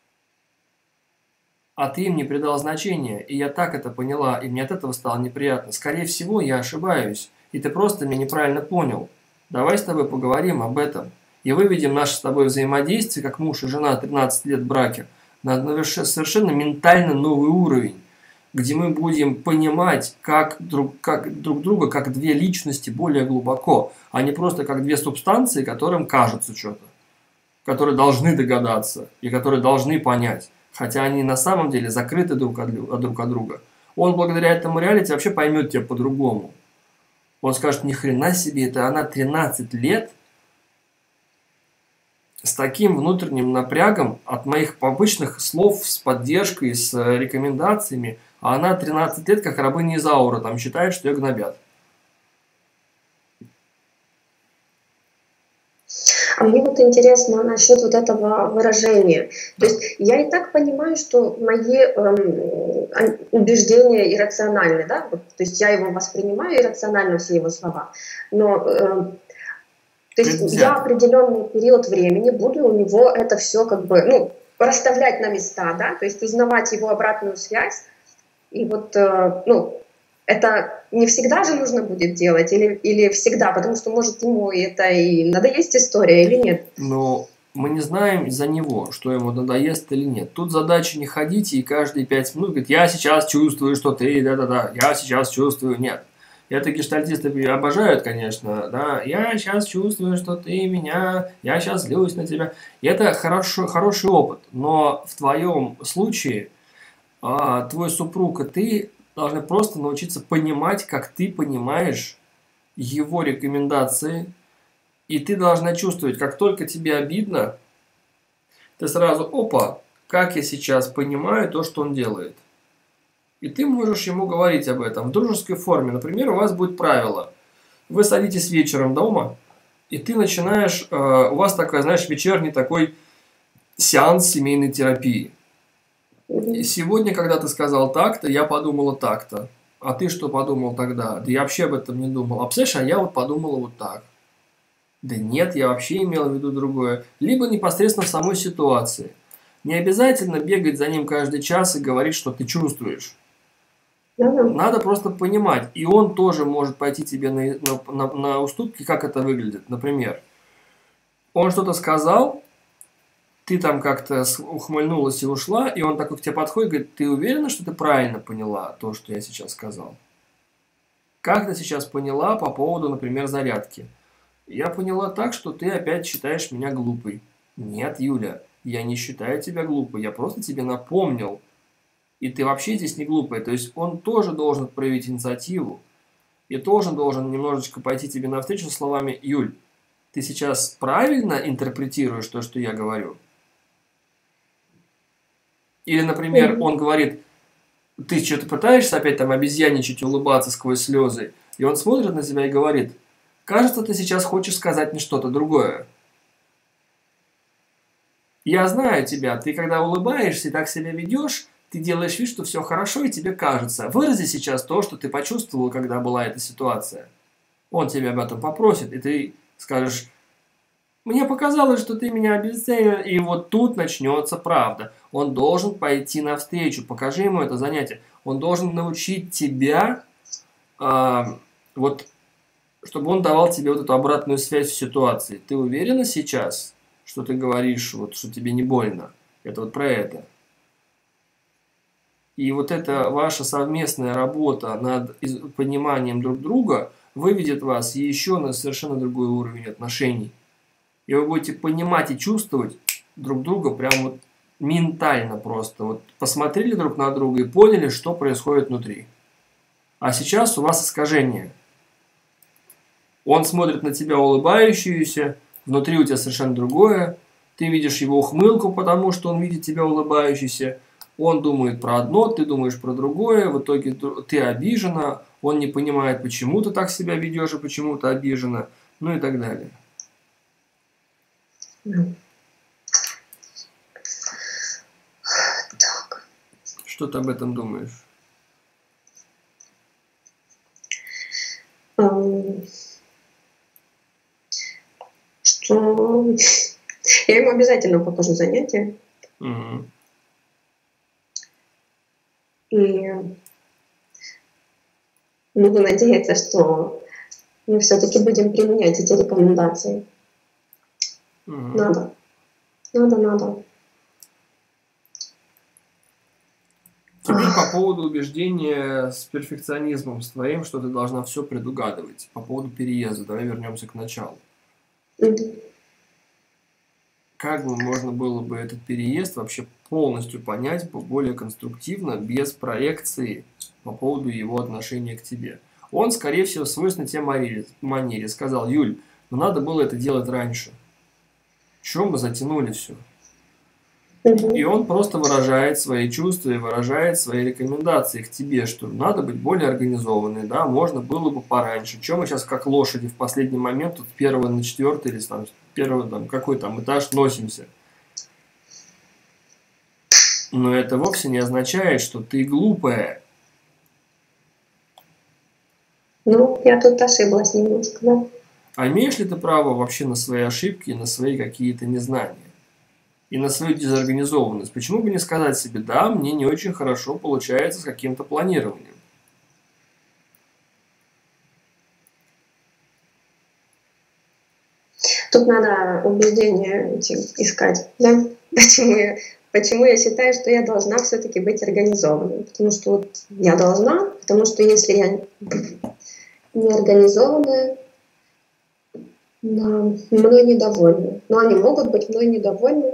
а ты им не придал значения. И я так это поняла, и мне от этого стало неприятно. Скорее всего, я ошибаюсь, и ты просто меня неправильно понял. Давай с тобой поговорим об этом. И выведем наше с тобой взаимодействие, как муж и жена, 13 лет в браке, на совершенно ментально новый уровень, где мы будем понимать как друг друга, как две личности более глубоко, а не просто как две субстанции, которым кажется что-то. которые должны догадаться и которые должны понять, хотя они на самом деле закрыты друг от друга. Он благодаря этому реалити вообще поймет тебя по-другому. Он скажет: ни хрена себе, это она 13 лет с таким внутренним напрягом от моих обычных слов с поддержкой, с рекомендациями, а она 13 лет как рабыня Изаура, там считает, что ее гнобят. А мне вот интересно насчет вот этого выражения. То есть я и так понимаю, что мои убеждения иррациональны, да? Вот, то есть я его воспринимаю иррационально, все его слова. Но то есть я определенный период времени буду у него это все как бы, ну, расставлять на места, да? То есть узнавать его обратную связь. И вот, ну, это не всегда же нужно будет делать, или всегда, потому что, может, ему это и надоест история, или нет? Но мы не знаем за него, что ему надоест или нет. Тут задача не ходить и каждые 5 минут говорить: я сейчас чувствую, что ты, да-да-да, я сейчас чувствую, нет. Это гештальтисты обожают, конечно, да, я сейчас чувствую, что ты меня, я сейчас злюсь на тебя. И это хороший опыт, но в твоем случае твой супруг и ты должны просто научиться понимать, как ты понимаешь его рекомендации. И ты должна чувствовать, как только тебе обидно, ты сразу: опа, как я сейчас понимаю то, что он делает. И ты можешь ему говорить об этом в дружеской форме. Например, у вас будет правило. Вы садитесь вечером дома, и ты начинаешь, у вас такой, знаешь, вечерний такой сеанс семейной терапии. И сегодня, когда ты сказал так-то, я подумала так-то. А ты что подумал тогда? Да я вообще об этом не думал. А представляешь, а я вот подумала вот так. Да нет, я вообще имел в виду другое. Либо непосредственно в самой ситуации. Не обязательно бегать за ним каждый час и говорить, что ты чувствуешь. Надо просто понимать. И он тоже может пойти тебе на уступки, как это выглядит. Например, он что-то сказал, ты там как-то ухмыльнулась и ушла, и он такой к тебе подходит и говорит: ты уверена, что ты правильно поняла то, что я сейчас сказал? Как ты сейчас поняла по поводу, например, зарядки? Я поняла так, что ты опять считаешь меня глупой. Нет, Юля, я не считаю тебя глупой, я просто тебе напомнил. И ты вообще здесь не глупая. То есть он тоже должен проявить инициативу. И тоже должен немножечко пойти тебе навстречу со словами: Юль, ты сейчас правильно интерпретируешь то, что я говорю? Или, например, он говорит: ты что-то пытаешься опять там обезьяничать, улыбаться сквозь слезы. И он смотрит на тебя и говорит: кажется, ты сейчас хочешь сказать мне что-то другое. Я знаю тебя, ты когда улыбаешься и так себя ведешь, ты делаешь вид, что все хорошо, и тебе кажется. Вырази сейчас то, что ты почувствовал, когда была эта ситуация. Он тебя об этом попросит, и ты скажешь: мне показалось, что ты меня обесценил, и вот тут начнется правда. Он должен пойти навстречу, покажи ему это занятие. Он должен научить тебя, вот, чтобы он давал тебе вот эту обратную связь в ситуации. Ты уверена сейчас, что ты говоришь, вот, что тебе не больно? Это вот про это. И вот эта ваша совместная работа над пониманием друг друга выведет вас еще на совершенно другой уровень отношений. И вы будете понимать и чувствовать друг друга прям вот ментально просто. Вот посмотрели друг на друга и поняли, что происходит внутри. А сейчас у вас искажение. Он смотрит на тебя улыбающуюся, внутри у тебя совершенно другое. Ты видишь его ухмылку, потому что он видит тебя улыбающейся. Он думает про одно, ты думаешь про другое. В итоге ты обижена, он не понимает, почему ты так себя ведешь и почему ты обижена. Ну и так далее. Так. Что ты об этом думаешь? Что я ему обязательно покажу занятия. Угу. И буду надеяться, что мы все-таки будем применять эти рекомендации. Угу. Надо. Теперь по поводу убеждения с перфекционизмом, с твоим, что ты должна все предугадывать. По поводу переезда, давай вернемся к началу. как бы можно было бы этот переезд вообще полностью понять более конструктивно, без проекции по поводу его отношения к тебе. Он, скорее всего, в свойственной тебе манере сказал: Юль, ну надо было это делать раньше. Чего мы затянули все? И он просто выражает свои чувства и выражает свои рекомендации к тебе, что надо быть более организованной, да, можно было бы пораньше. Чем мы сейчас как лошади в последний момент тут с 1 на 4 или там, первый там, какой там этаж носимся. Но это вовсе не означает, что ты глупая. Ну, я тут ошиблась немножко, да. А имеешь ли ты право вообще на свои ошибки, на свои какие-то незнания? И на свою дезорганизованность? Почему бы не сказать себе: да, мне не очень хорошо получается с каким-то планированием? Тут надо убеждения искать, да? Почему я считаю, что я должна все-таки быть организованной? Потому что вот я должна, потому что если я не организованная, да, мной недовольны. Но они могут быть мной недовольны.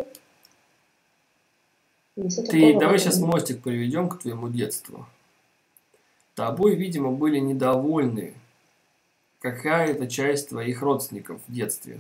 Давай сейчас мостик приведем к твоему детству. Тобой, видимо, были недовольны какая-то часть твоих родственников в детстве.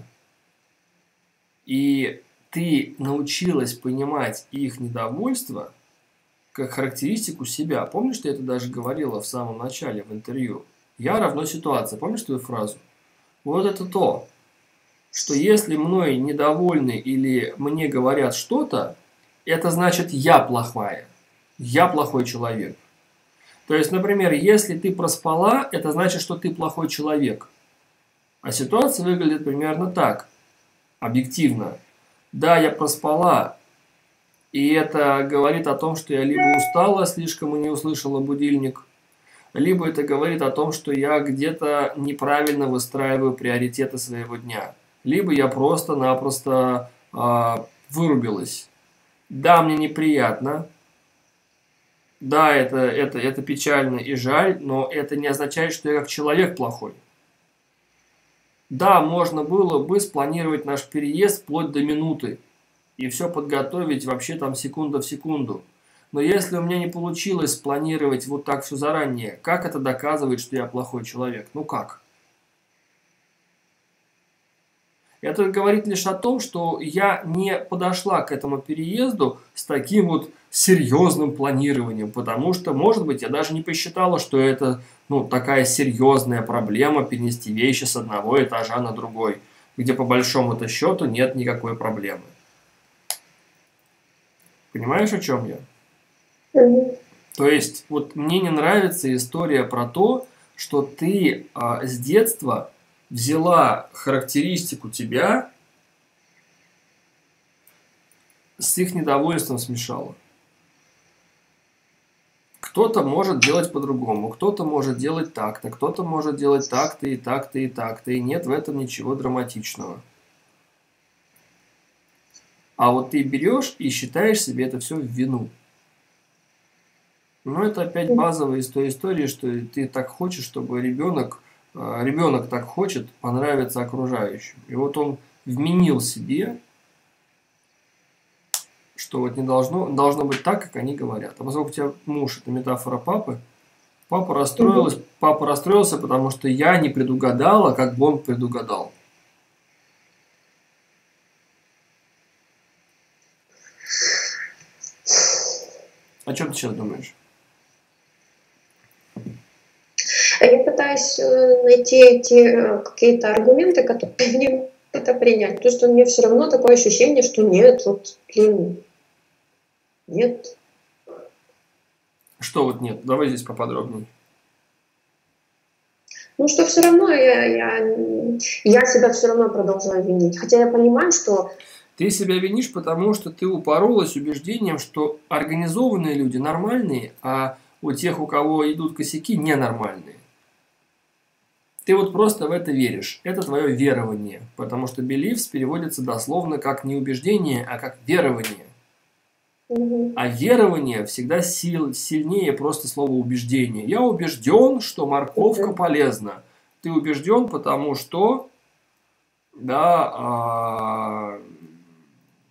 И ты научилась понимать их недовольство как характеристику себя. Помнишь, ты это даже говорила в самом начале в интервью? Я равно ситуация. Помнишь твою фразу? Вот это то, что если мной недовольны или мне говорят что-то, это значит я плохая, я плохой человек. То есть, например, если ты проспала, это значит, что ты плохой человек. А ситуация выглядит примерно так, объективно. Да, я проспала, и это говорит о том, что я либо устала слишком и не услышала будильник, либо это говорит о том, что я где-то неправильно выстраиваю приоритеты своего дня, либо я просто-напросто вырубилась. Да, мне неприятно, да, это печально и жаль, но это не означает, что я как человек плохой. Да, можно было бы спланировать наш переезд вплоть до минуты и все подготовить вообще там секунда в секунду. Но если у меня не получилось спланировать вот так все заранее, как это доказывает, что я плохой человек? Ну как? Это говорит лишь о том, что я не подошла к этому переезду с таким вот серьезным планированием, потому что, может быть, я даже не посчитала, что это такая серьезная проблема перенести вещи с одного этажа на другой, где по большому-то счету нет никакой проблемы. Понимаешь, о чем я? То есть, вот мне не нравится история про то, что ты с детства взяла характеристику тебя, с их недовольством смешала. Кто-то может делать по-другому, кто-то может делать так-то, кто-то может делать так-то и так-то и так-то, и нет в этом ничего драматичного. А вот ты берешь и считаешь себе это все в вину. Но это опять базовая из той истории, что ты так хочешь, чтобы ребенок так хочет понравиться окружающим. И вот он вменил себе, что вот не должно быть так, как они говорят. А поскольку у тебя муж — это метафора папы, папа расстроился, потому что я не предугадала, как бы он предугадал. О чем ты сейчас думаешь? Я пытаюсь найти те какие-то аргументы, которые мне это принять. Потому что у меня все равно такое ощущение, что нет, нет. Что вот нет? Давай здесь поподробнее. Ну, что все равно я себя все равно продолжаю винить. Хотя я понимаю, что... Ты себя винишь, потому что ты упоролась убеждением, что организованные люди нормальные, а у тех, у кого идут косяки, ненормальные. Ты вот просто в это веришь. Это твое верование. Потому что beliefs переводится дословно как не убеждение, а как верование. А верование всегда сильнее просто слова убеждение. Я убежден, что морковка полезна. Ты убежден, потому что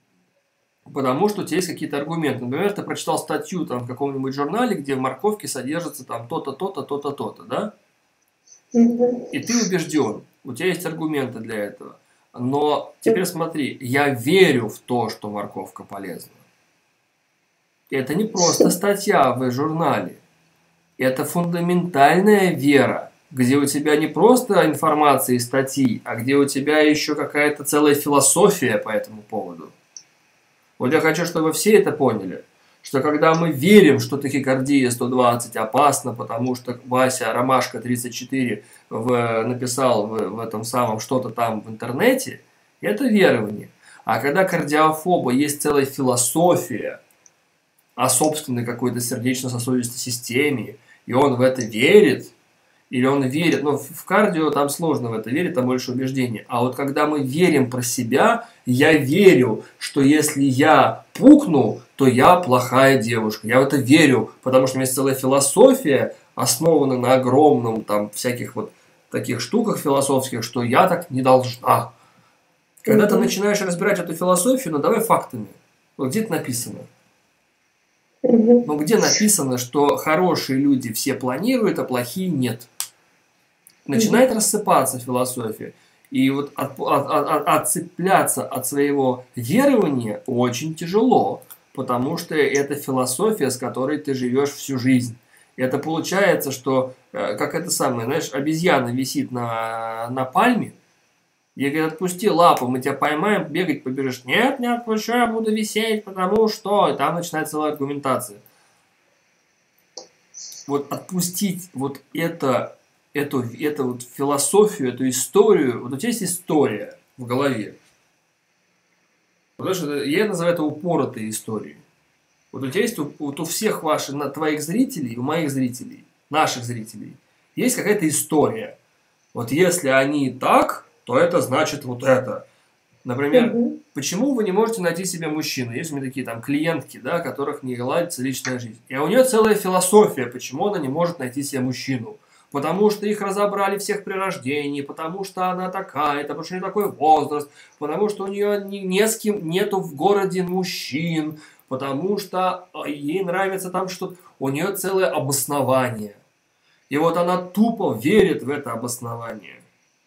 Потому что у тебя есть какие-то аргументы. Например, ты прочитал статью там, в каком-нибудь журнале, где в морковке содержится там то-то, то-то, то-то, то-то, да? И ты убежден, у тебя есть аргументы для этого. Но теперь смотри, я верю в то, что морковка полезна. Это не просто статья в журнале. Это фундаментальная вера, где у тебя не просто информация и статьи, а где у тебя еще какая-то целая философия по этому поводу. Вот я хочу, чтобы все это поняли, что когда мы верим, что тахикардия 120 опасна, потому что Вася Ромашка 34 написал в этом самом что-то там в интернете, это верование. А когда кардиофоба есть целая философия о собственной какой-то сердечно-сосудистой системе, и он в это верит, или он верит, ну, в кардио там сложно в это верить, там больше убеждений. А вот когда мы верим про себя, я верю, что если я пукну, то я плохая девушка. Я в это верю, потому что у меня есть целая философия, основана на огромном там всяких вот таких штуках философских, что я так не должна. Когда ты начинаешь разбирать эту философию, ну давай фактами. Вот где это написано? Ну где написано, что хорошие люди все планируют, а плохие нет? Начинает рассыпаться философия. И вот отцепляться от своего верования очень тяжело, потому что это философия, с которой ты живешь всю жизнь. Это получается, что, как это самое, знаешь, обезьяна висит на пальме, и говорит, отпусти лапу, мы тебя поймаем, бегать побежишь. Нет, не отпущу, я буду висеть, потому что... И там начинается целая аргументация. Вот отпустить вот эту вот философию, эту историю, вот у тебя есть история в голове. Потому что я называю это упоротой историей. Вот у тебя есть, вот у всех ваших, твоих зрителей, у моих зрителей, наших зрителей, есть какая-то история. Вот если они так, то это значит вот это. Например, почему вы не можете найти себе мужчину? Есть у меня такие там клиентки, да, которых не ладится личная жизнь. И у нее целая философия, почему она не может найти себе мужчину. Потому что их разобрали всех при рождении, потому что она такая, потому что у нее такой возраст, потому что у нее не с кем нету в городе мужчин, потому что ей нравится там что-то. У нее целое обоснование. И вот она тупо верит в это обоснование.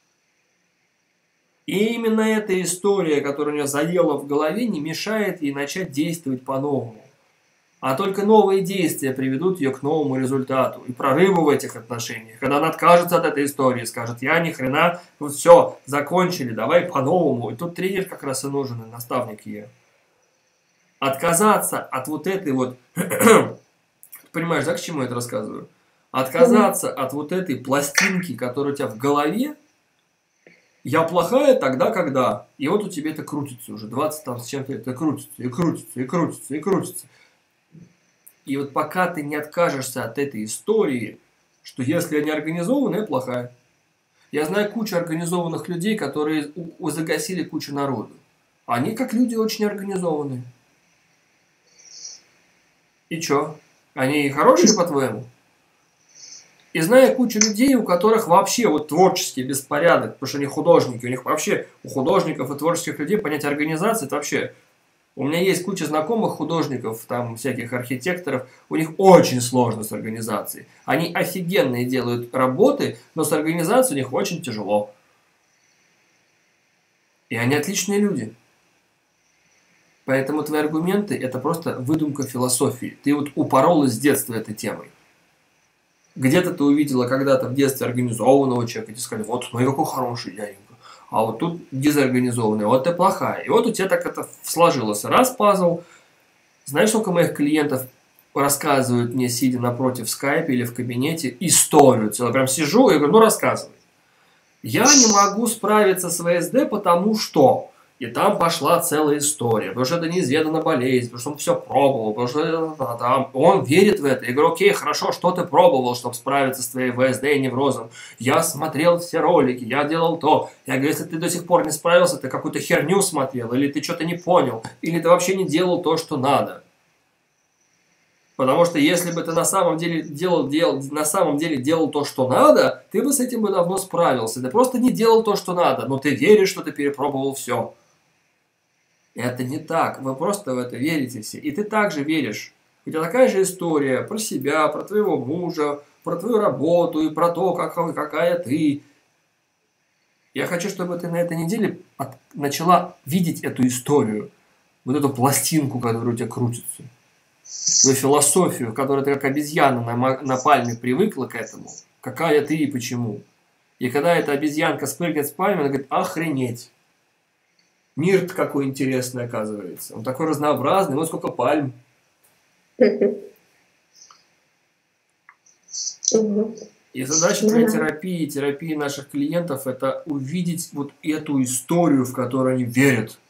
И именно эта история, которая у нее заела в голове, не мешает ей начать действовать по-новому. А только новые действия приведут ее к новому результату и прорыву в этих отношениях. Когда она откажется от этой истории, скажет, я ни хрена, вот все, закончили, давай по-новому. И тут тренер как раз и нужен, и наставник ей. Отказаться от вот этой вот... Понимаешь, да, к чему я это рассказываю? Отказаться от вот этой пластинки, которая у тебя в голове, я плохая тогда, когда. И вот у тебя это крутится уже. 20 там с чем-то это крутится, и крутится, и крутится, и крутится. И вот пока ты не откажешься от этой истории, что если я не организованная, я плохая. Я знаю кучу организованных людей, которые загасили кучу народу. Они как люди очень организованные. И чё? Они хорошие, по-твоему? И знаю кучу людей, у которых вообще вот творческий беспорядок, потому что они художники, у них вообще, у художников и творческих людей понятие организации, это вообще... У меня есть куча знакомых художников, там всяких архитекторов, у них очень сложно с организацией. Они офигенные делают работы, но с организацией у них очень тяжело. И они отличные люди. Поэтому твои аргументы – это просто выдумка философии. Ты вот упоролась с детства этой темой. Где-то ты увидела когда-то в детстве организованного человека, и тебе сказали, вот, ну и какой хороший дяденька. А вот тут дезорганизованный, вот ты плохая. И вот у тебя так это сложилось. Раз пазл. Знаешь, сколько моих клиентов рассказывают мне, сидя напротив в скайпе или в кабинете, историю. Я прям сижу и говорю, ну рассказывай. Я не могу справиться с ВСД, потому что... И там пошла целая история, потому что это неизведанная болезнь, потому что он все пробовал, потому что там, он верит в это. Я говорю, окей, хорошо, что ты пробовал, чтобы справиться с твоей ВСД и неврозом? Я смотрел все ролики, я делал то. Я говорю, если ты до сих пор не справился, ты какую-то херню смотрел, или ты что-то не понял, или ты вообще не делал то, что надо. Потому что если бы ты на самом деле делал то, что надо, ты бы с этим бы давно справился. Ты просто не делал то, что надо, но ты веришь, что ты перепробовал все. Это не так. Вы просто в это верите все. И ты также веришь. У тебя такая же история про себя, про твоего мужа, про твою работу и про то, какая ты. Я хочу, чтобы ты на этой неделе начала видеть эту историю. Вот эту пластинку, которая у тебя крутится. Твою философию, в которой ты как обезьяна на пальме привыкла к этому. Какая ты и почему. И когда эта обезьянка спрыгнет с пальмы, она говорит: охренеть. Мир-то какой интересный, оказывается. Он такой разнообразный, вот сколько пальм. И задача твоей терапии наших клиентов – это увидеть вот эту историю, в которую они верят.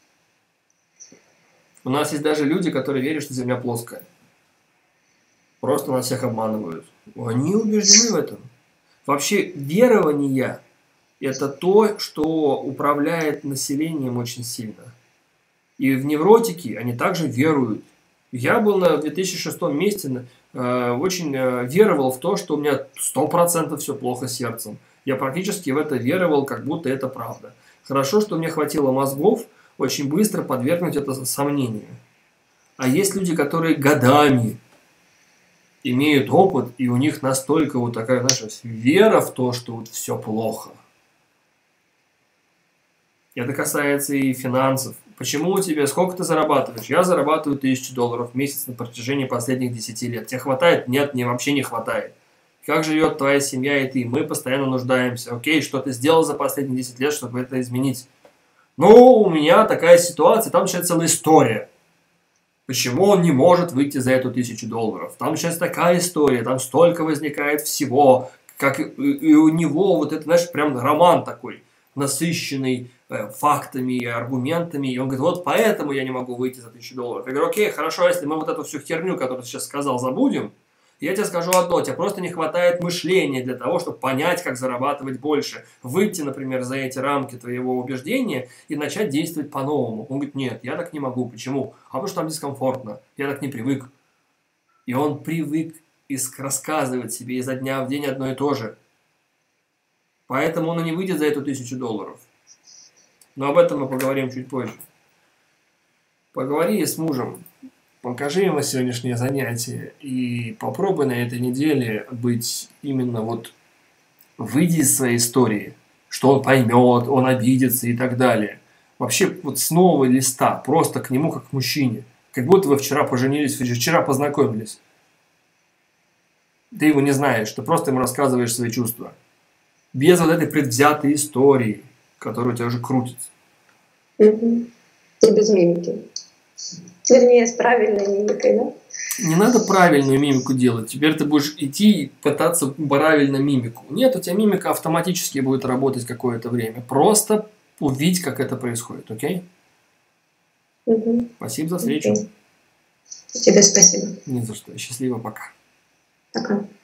У нас есть даже люди, которые верят, что Земля плоская. Просто нас всех обманывают. Они убеждены в этом. Вообще, верование – это то, что управляет населением очень сильно. И в невротики они также веруют. Я был в 2006 месте, очень веровал в то, что у меня 100% все плохо с сердцем. Я практически в это веровал, как будто это правда. Хорошо, что мне хватило мозгов очень быстро подвергнуть это сомнению. А есть люди, которые годами имеют опыт, и у них настолько вот такая, знаешь, вера в то, что вот все плохо. Это касается и финансов. Почему у тебя, сколько ты зарабатываешь? Я зарабатываю $1000 в месяц на протяжении последних 10 лет. Тебе хватает? Нет, мне вообще не хватает. Как живет твоя семья и ты? Мы постоянно нуждаемся. Окей, что ты сделал за последние 10 лет, чтобы это изменить? Ну, у меня такая ситуация, там сейчас целая история. Почему он не может выйти за эту $1000? Там сейчас такая история, там столько возникает всего. Как и у него вот это, знаешь, прям роман такой, насыщенный фактами и аргументами. И он говорит: вот поэтому я не могу выйти за $1000. Я говорю: окей, хорошо, если мы вот эту всю херню, которую ты сейчас сказал, забудем, я тебе скажу одно: тебе просто не хватает мышления для того, чтобы понять, как зарабатывать больше. Выйти, например, за эти рамки твоего убеждения и начать действовать по-новому. Он говорит: нет, я так не могу. Почему? А потому что там дискомфортно. Я так не привык. И он привык рассказывать себе изо дня в день одно и то же. Поэтому он и не выйдет за эту $1000. Но об этом мы поговорим чуть позже. Поговори с мужем. Покажи ему сегодняшнее занятие и попробуй на этой неделе быть именно вот выйди из своей истории, что он поймет, он обидится и так далее. Вообще вот с нового листа, просто к нему как к мужчине. Как будто вы вчера поженились, вчера познакомились. Ты его не знаешь, ты просто ему рассказываешь свои чувства. Без вот этой предвзятой истории, которая у тебя уже крутится. И без мимики. Вернее, с правильной мимикой, да? Не надо правильную мимику делать. Теперь ты будешь идти и пытаться правильно мимику. Нет, у тебя мимика автоматически будет работать какое-то время. Просто увидеть, как это происходит, окей? Спасибо за встречу. Тебе спасибо. Не за что. Счастливо, пока. Пока.